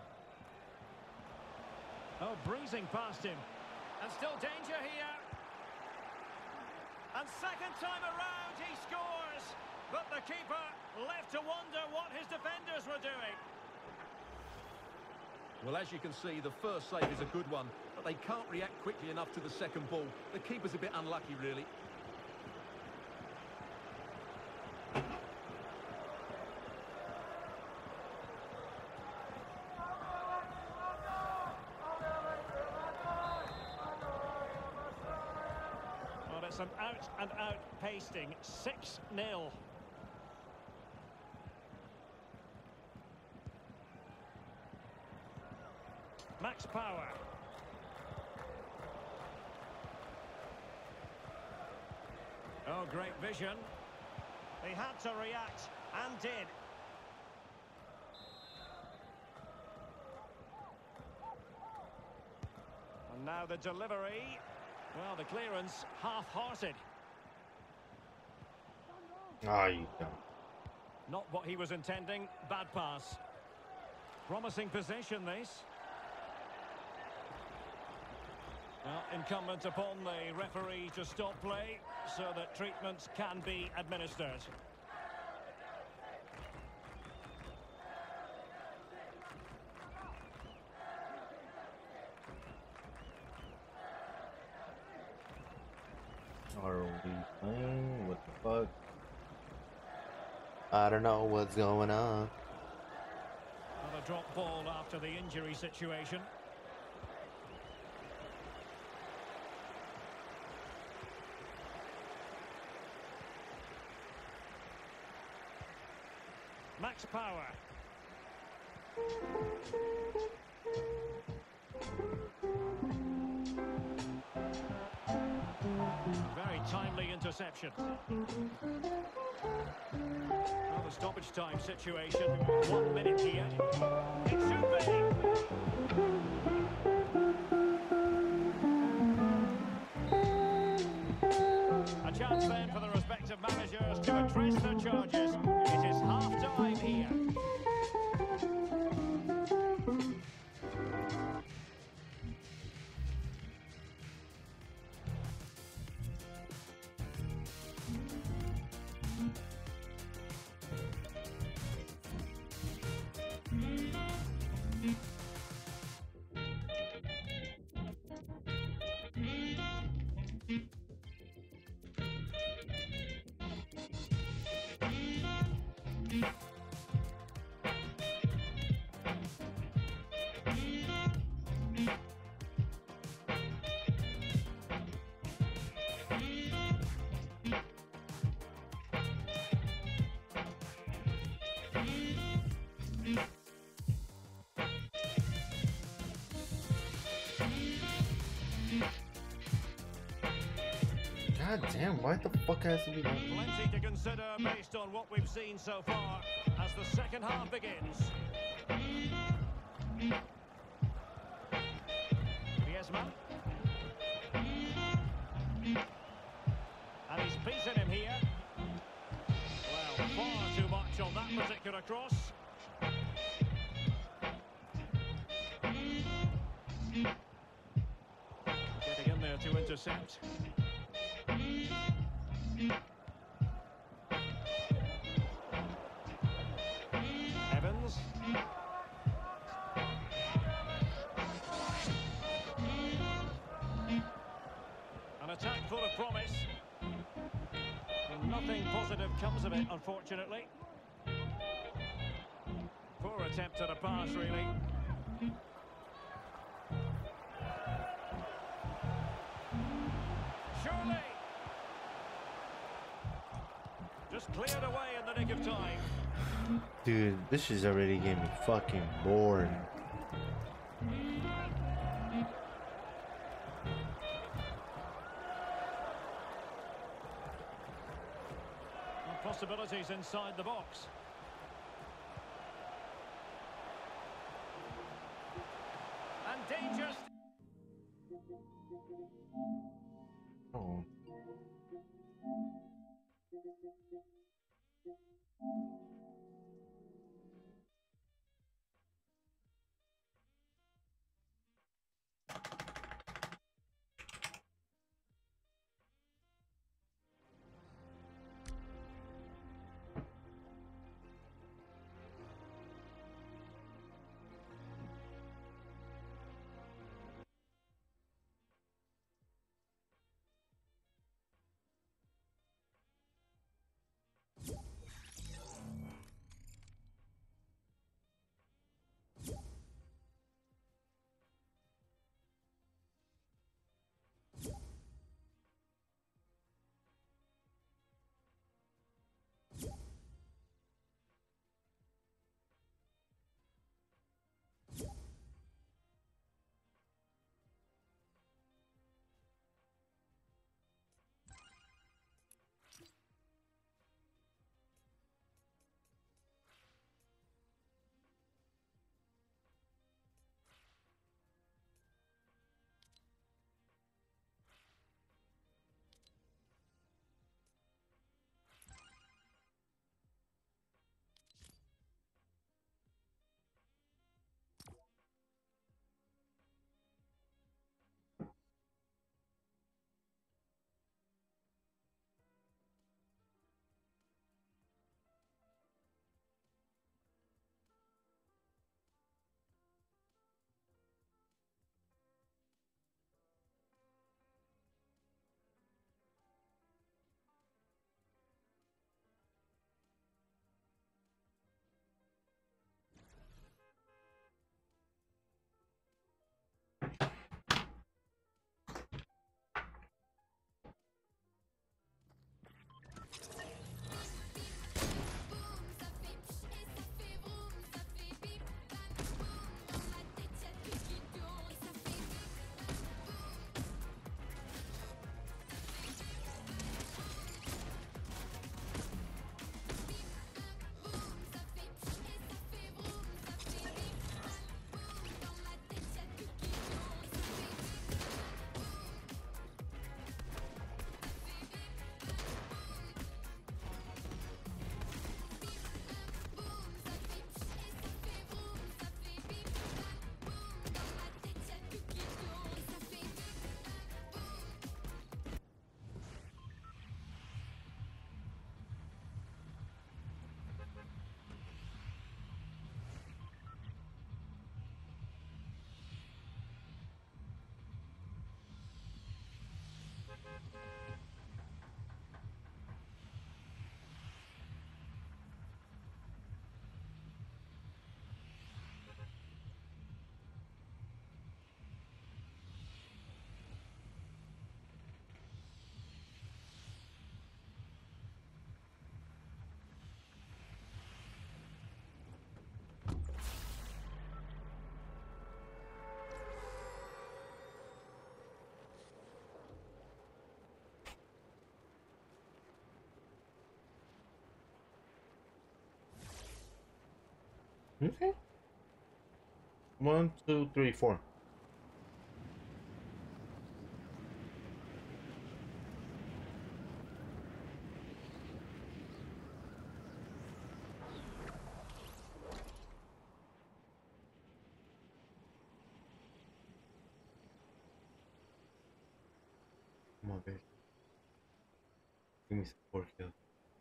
Oh, breezing past him. And still danger here. And second time around he scores. But the keeper left to wonder what his defenders were doing. Well, as you can see, the first save is a good one, but they can't react quickly enough to the second ball. The keeper's a bit unlucky, really. Well, it's an out-and-out pasting. six nil. Max Power. Oh, great vision. He had to react, and did. And now the delivery. Well, the clearance half-hearted. Oh, you don't. Not what he was intending. Bad pass. Promising possession, this. Well, incumbent upon the referee to stop play so that treatments can be administered. Are we playing? What the fuck? I don't know what's going on. Another drop ball after the injury situation. Max Power. Very timely interception. Well, the stoppage time situation. One minute here. It should be. A chance then for the respective managers to address their charges. It is half-time here. God damn, why the fuck has to be done? Plenty to consider based on what we've seen so far as the second half begins. Griezmann. And he's beaten him here. Well, far too much on that particular cross. Getting in there to intercept. Evans. An attack full of promise. And nothing positive comes of it, unfortunately. Poor attempt at a pass, really. Surely. Just cleared away in the nick of time. Dude, this is already getting me fucking bored. Possibilities inside the box. And dangers. Oh. Okay. One, two, three, four. Come on, baby. Give me some four kills.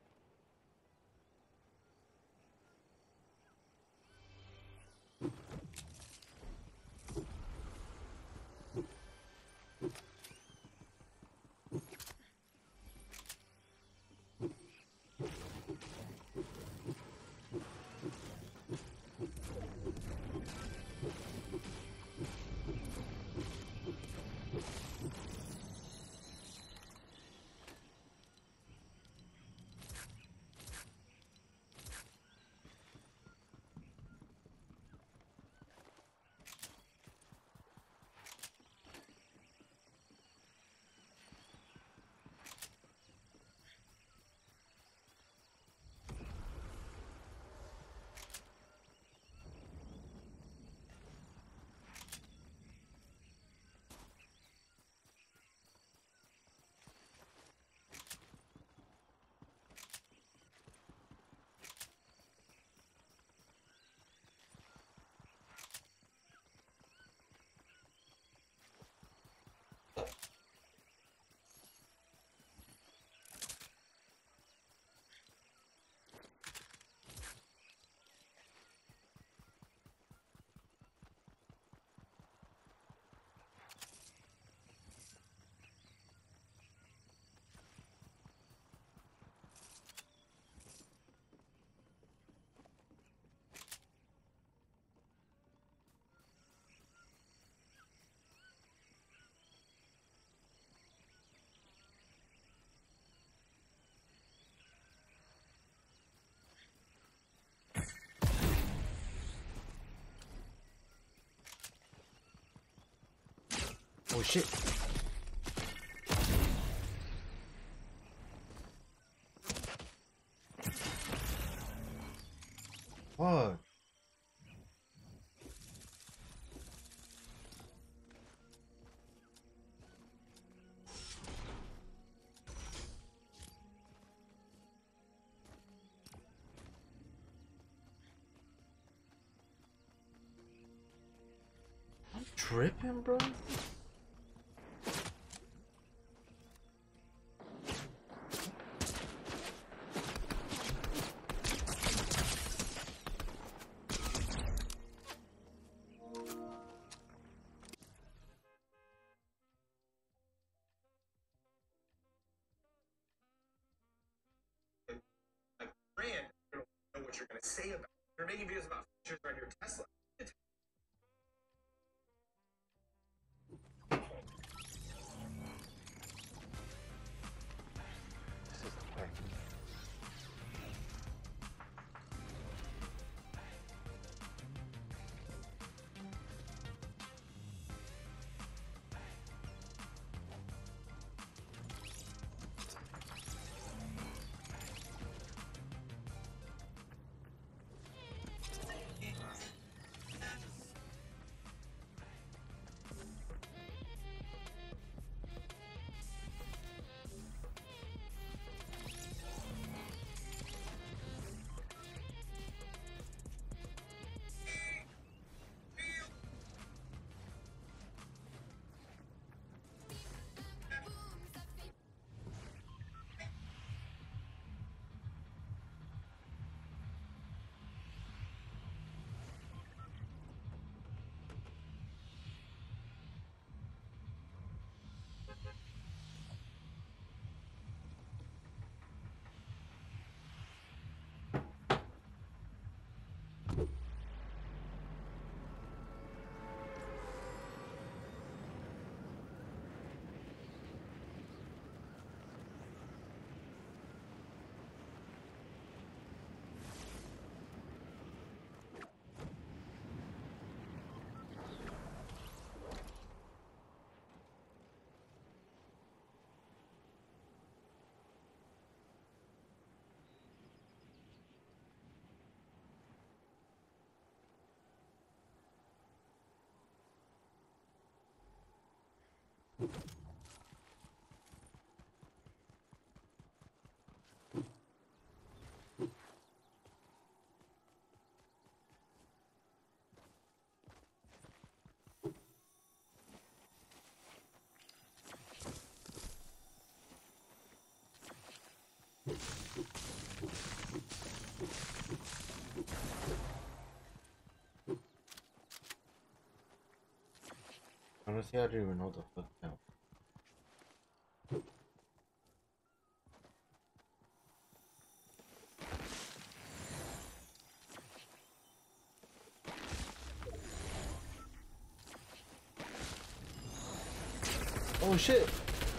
Oh shit. Fuck. I'm tripping, bro. Brand, you don't know what you're going to say about it. You're making videos about features on your Tesla. Honestly, I don't even know the fuck now. Oh shit!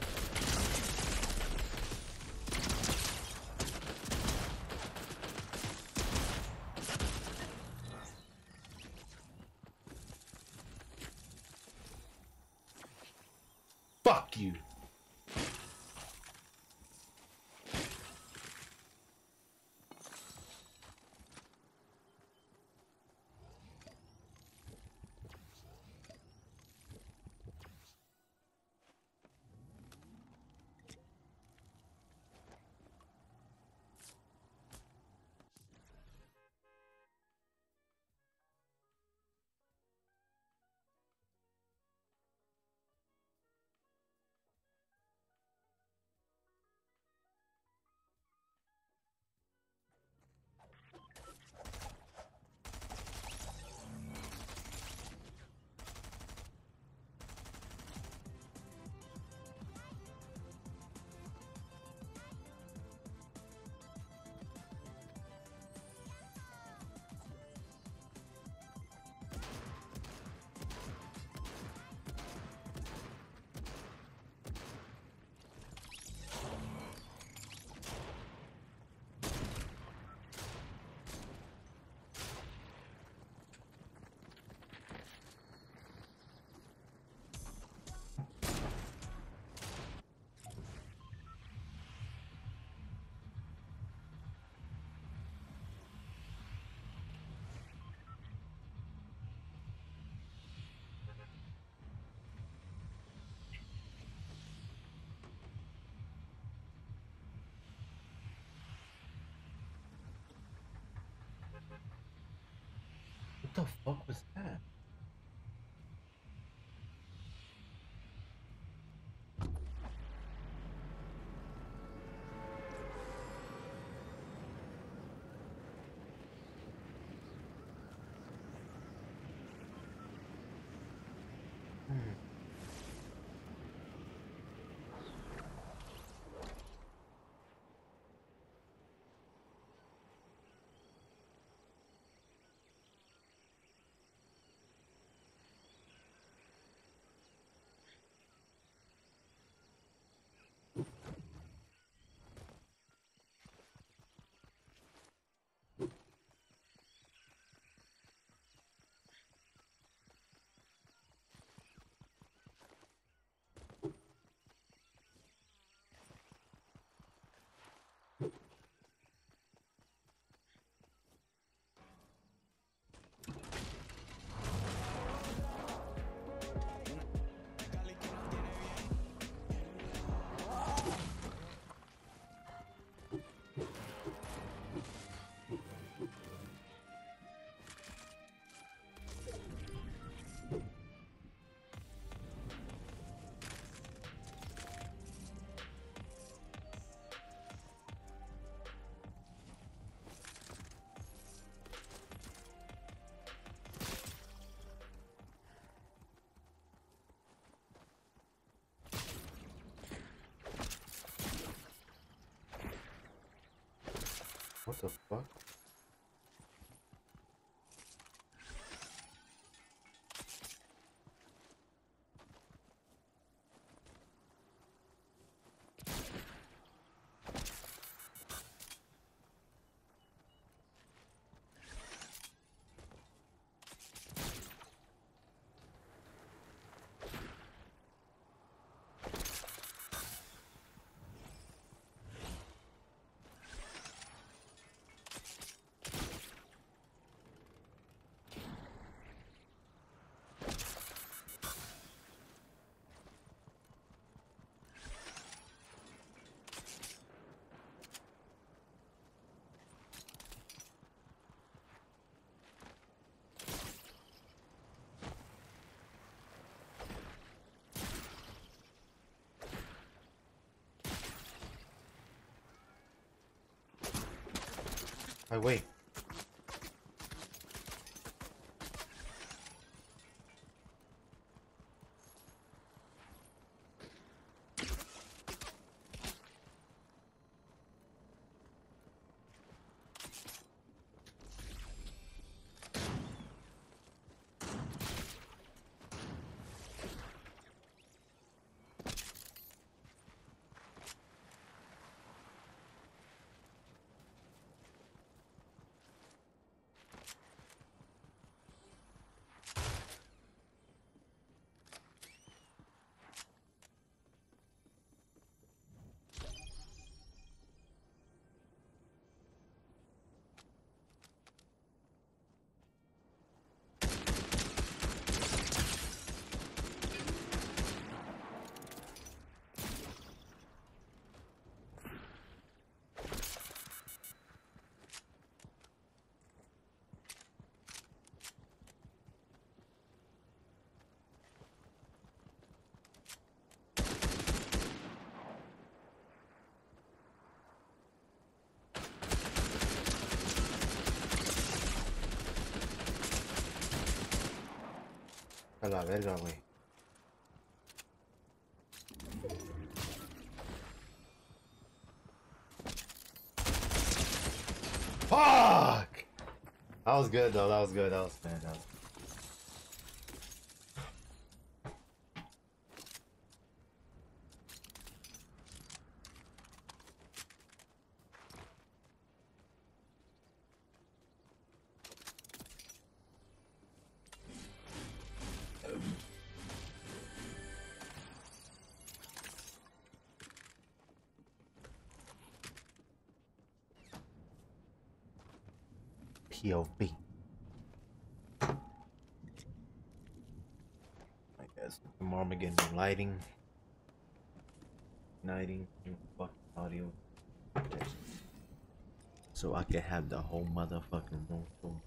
Fuck you! What the fuck was that? What the fuck? I wait. A la verga, güey. Fuck! That was good though. That was good. That was man. That was... P O V. I guess tomorrow I'm getting lighting, lighting, fucking audio, so I can have the whole motherfucking room full.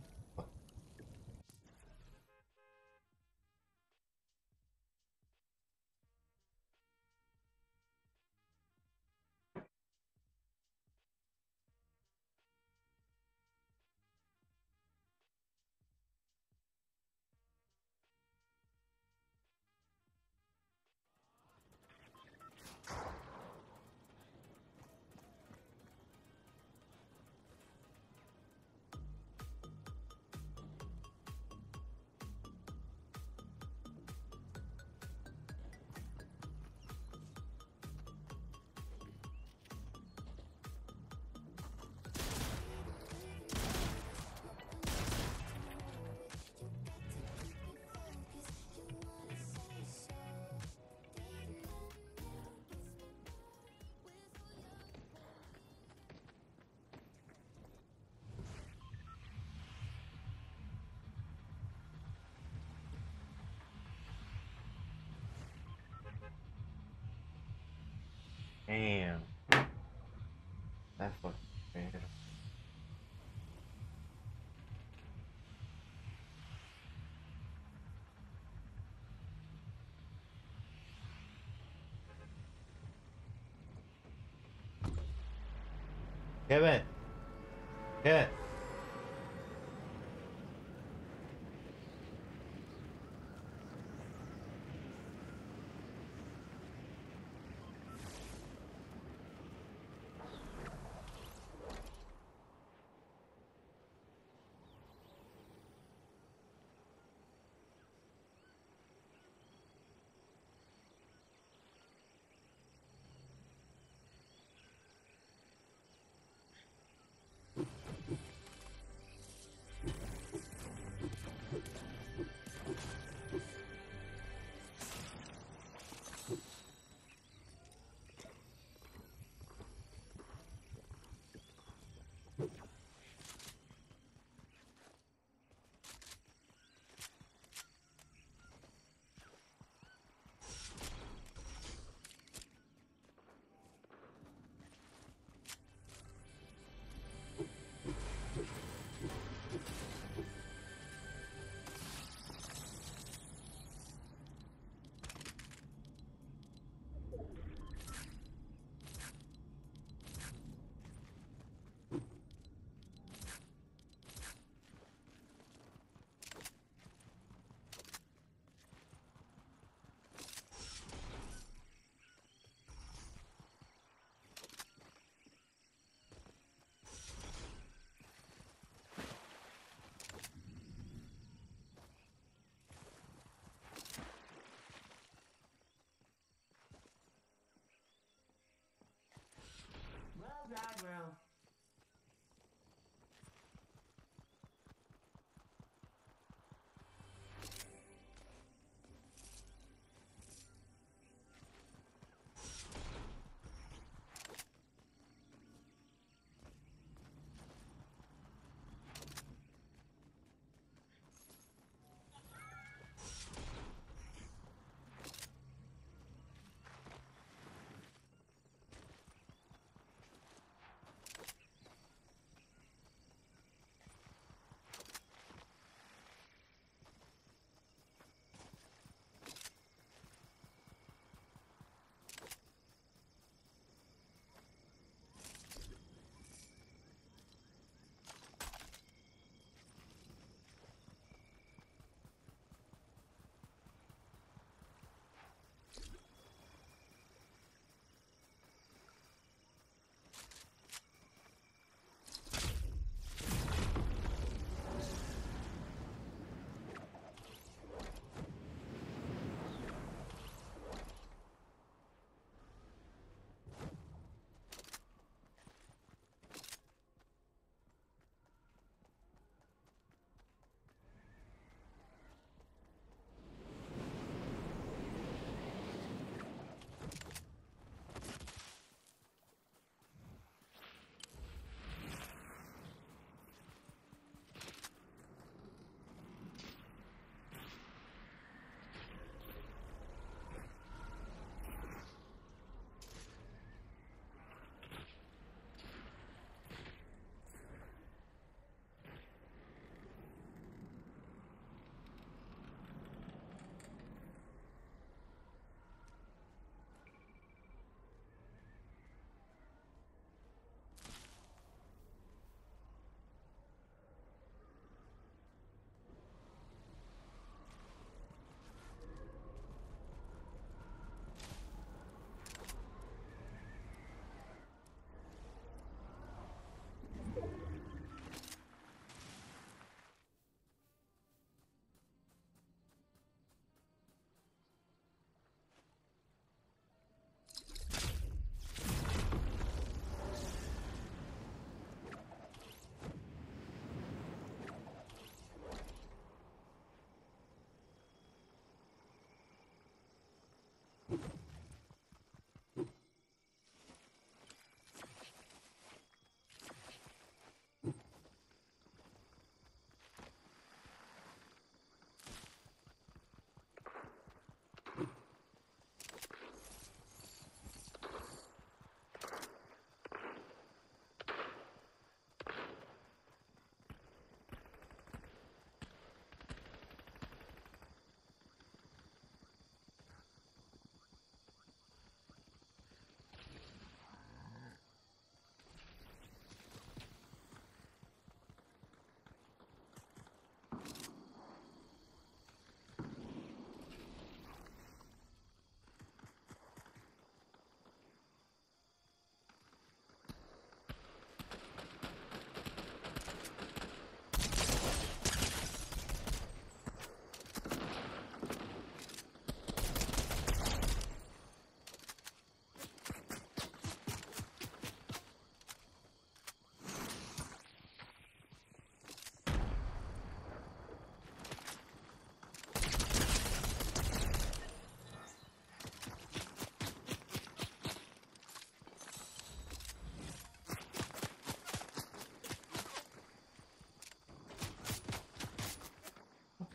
Damn. That fucking bad. Kevin. Kevin.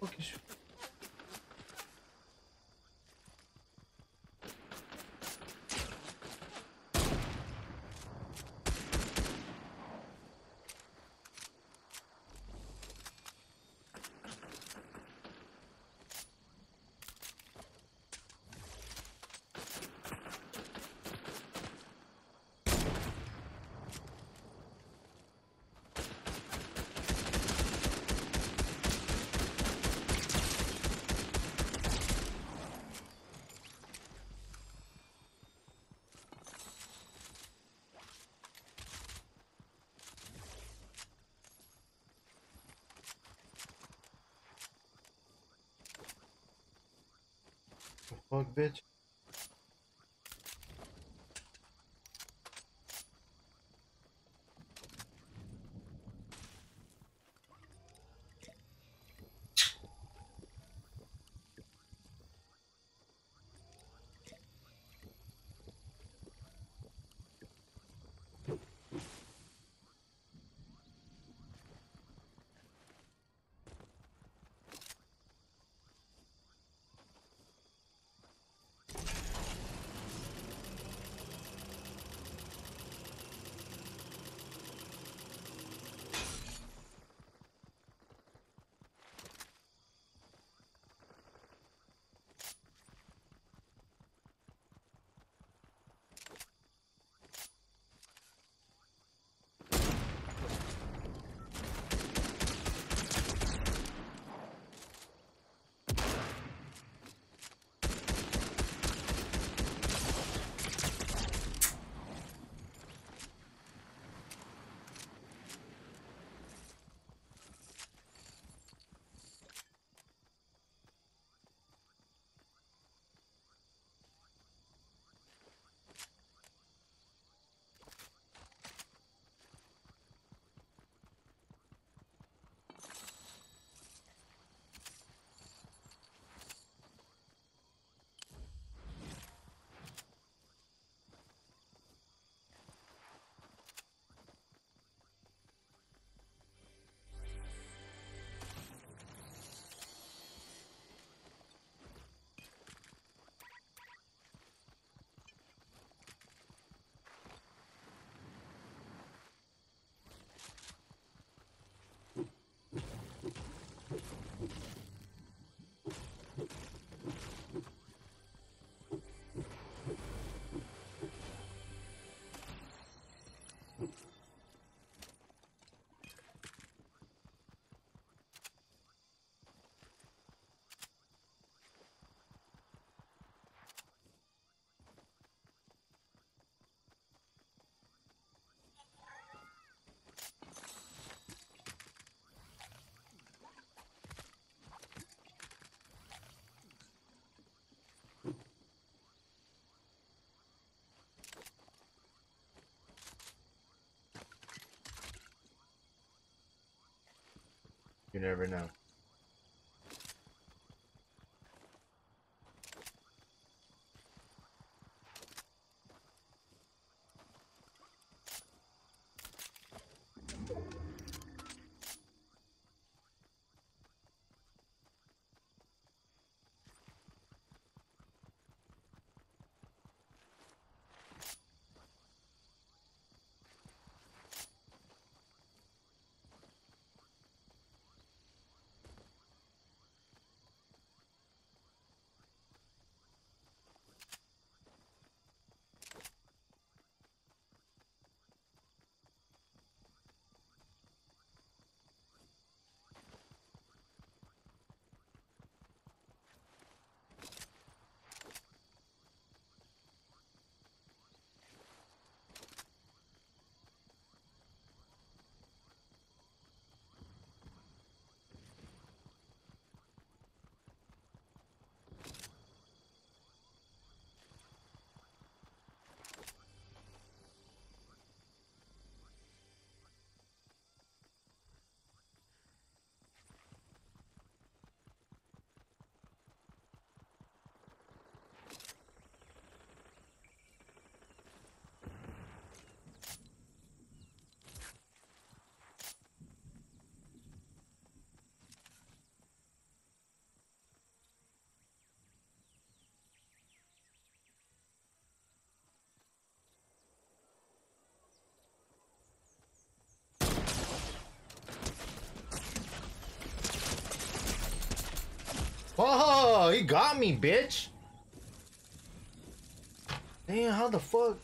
fucking shoot. Fuck, bitch. You never know. Oh, he got me, bitch. Damn, how the fuck?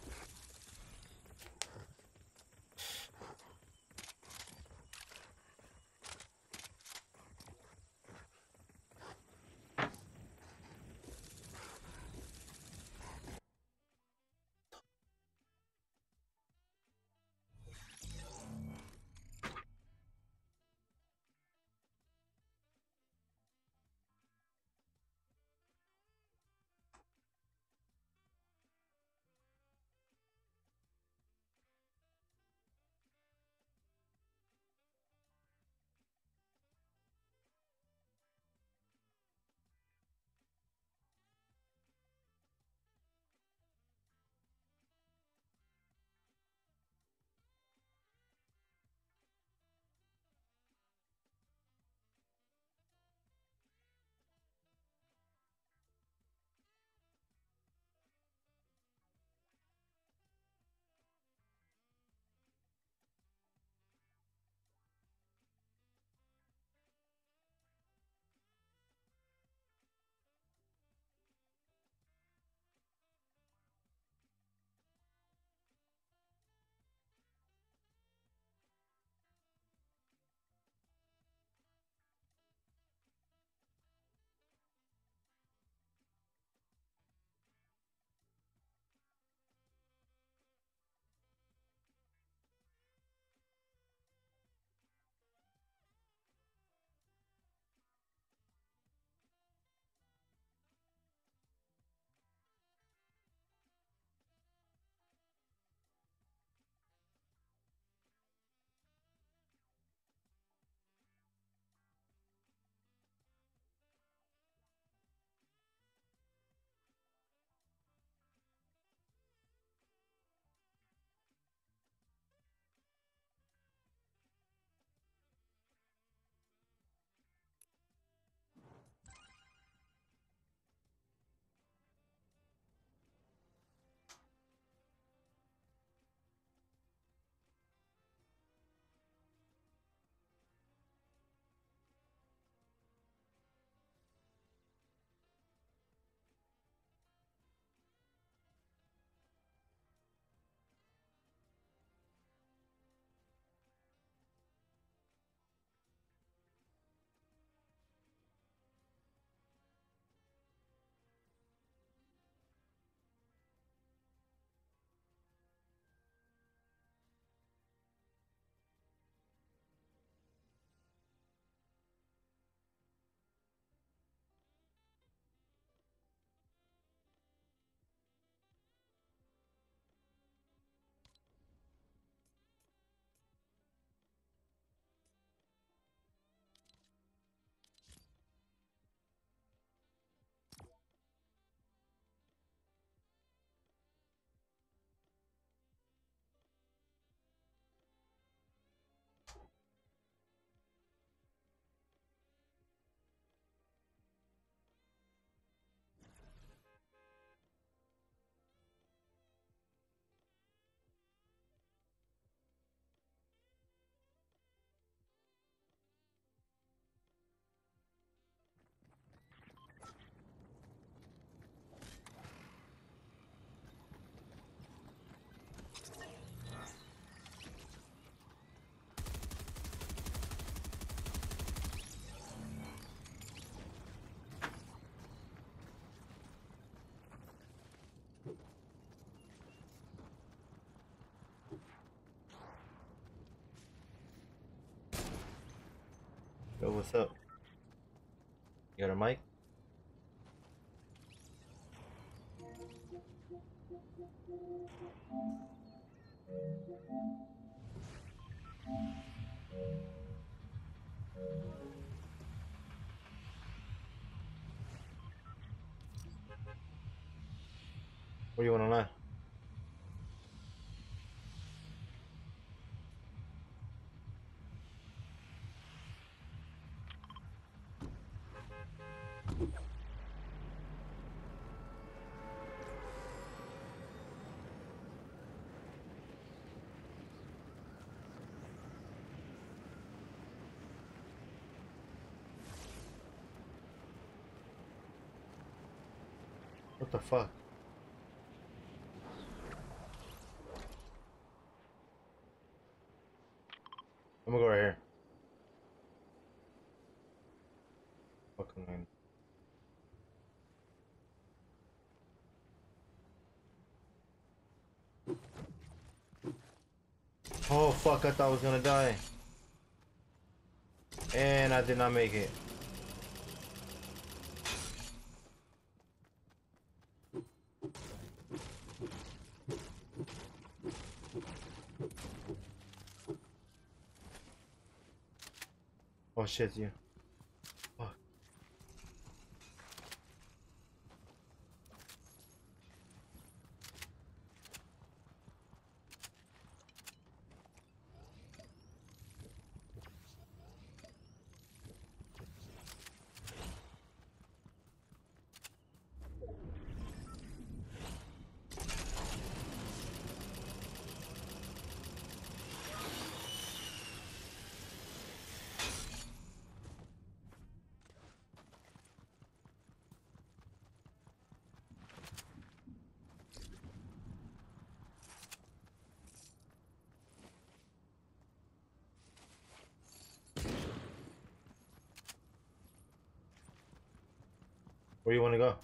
Yo, what's up? You got a mic? What do you want to learn? What the fuck? I'm gonna go right here. Fucking man. Oh fuck, I thought I was gonna die. And I did not make it. Oh shit, you. Fuck. Where you want to go?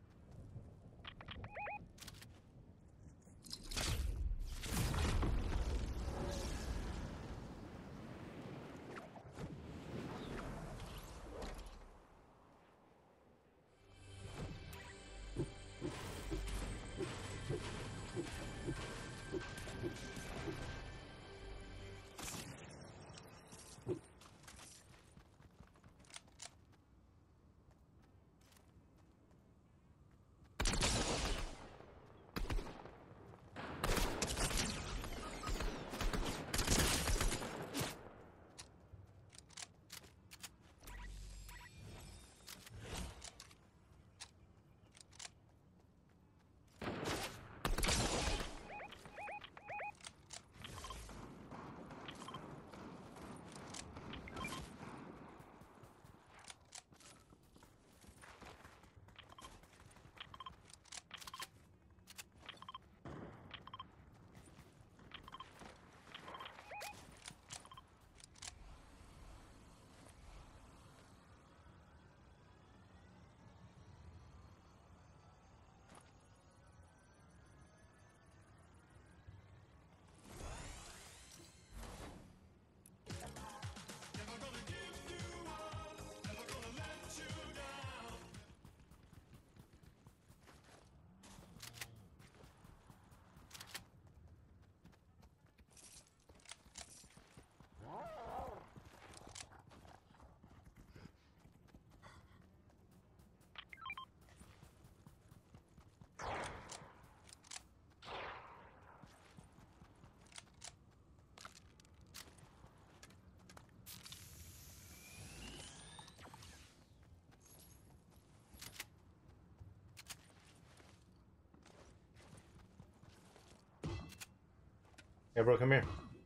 Hey bro, come here.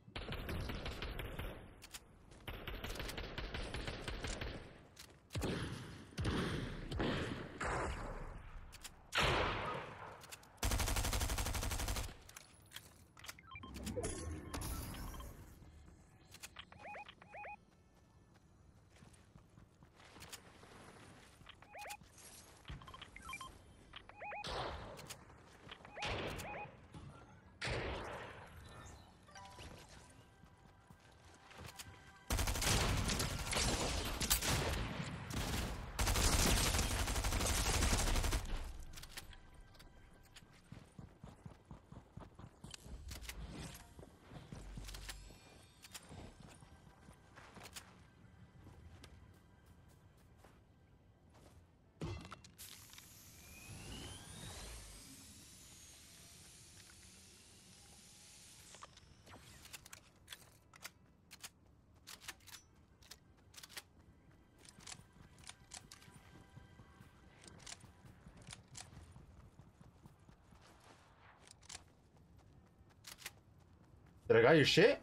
Did I got your shit?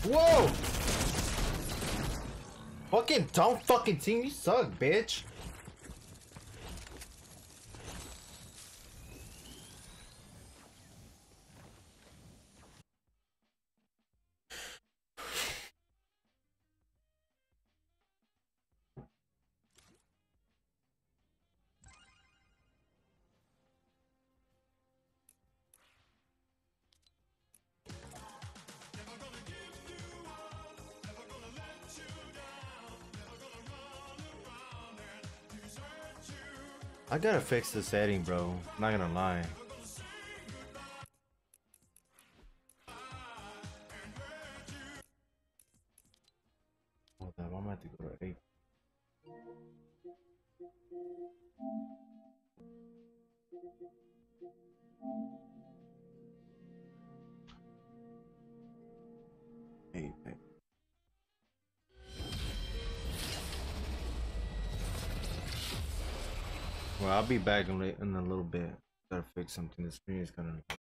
Whoa! Fucking dumb fucking team, you suck, bitch. I gotta fix the setting, bro. Not gonna lie. Hold on, I'm gonna have to go to eight. Eight, eight. Well, I'll be back in, late, in a little bit. Gotta fix something. The screen is kind of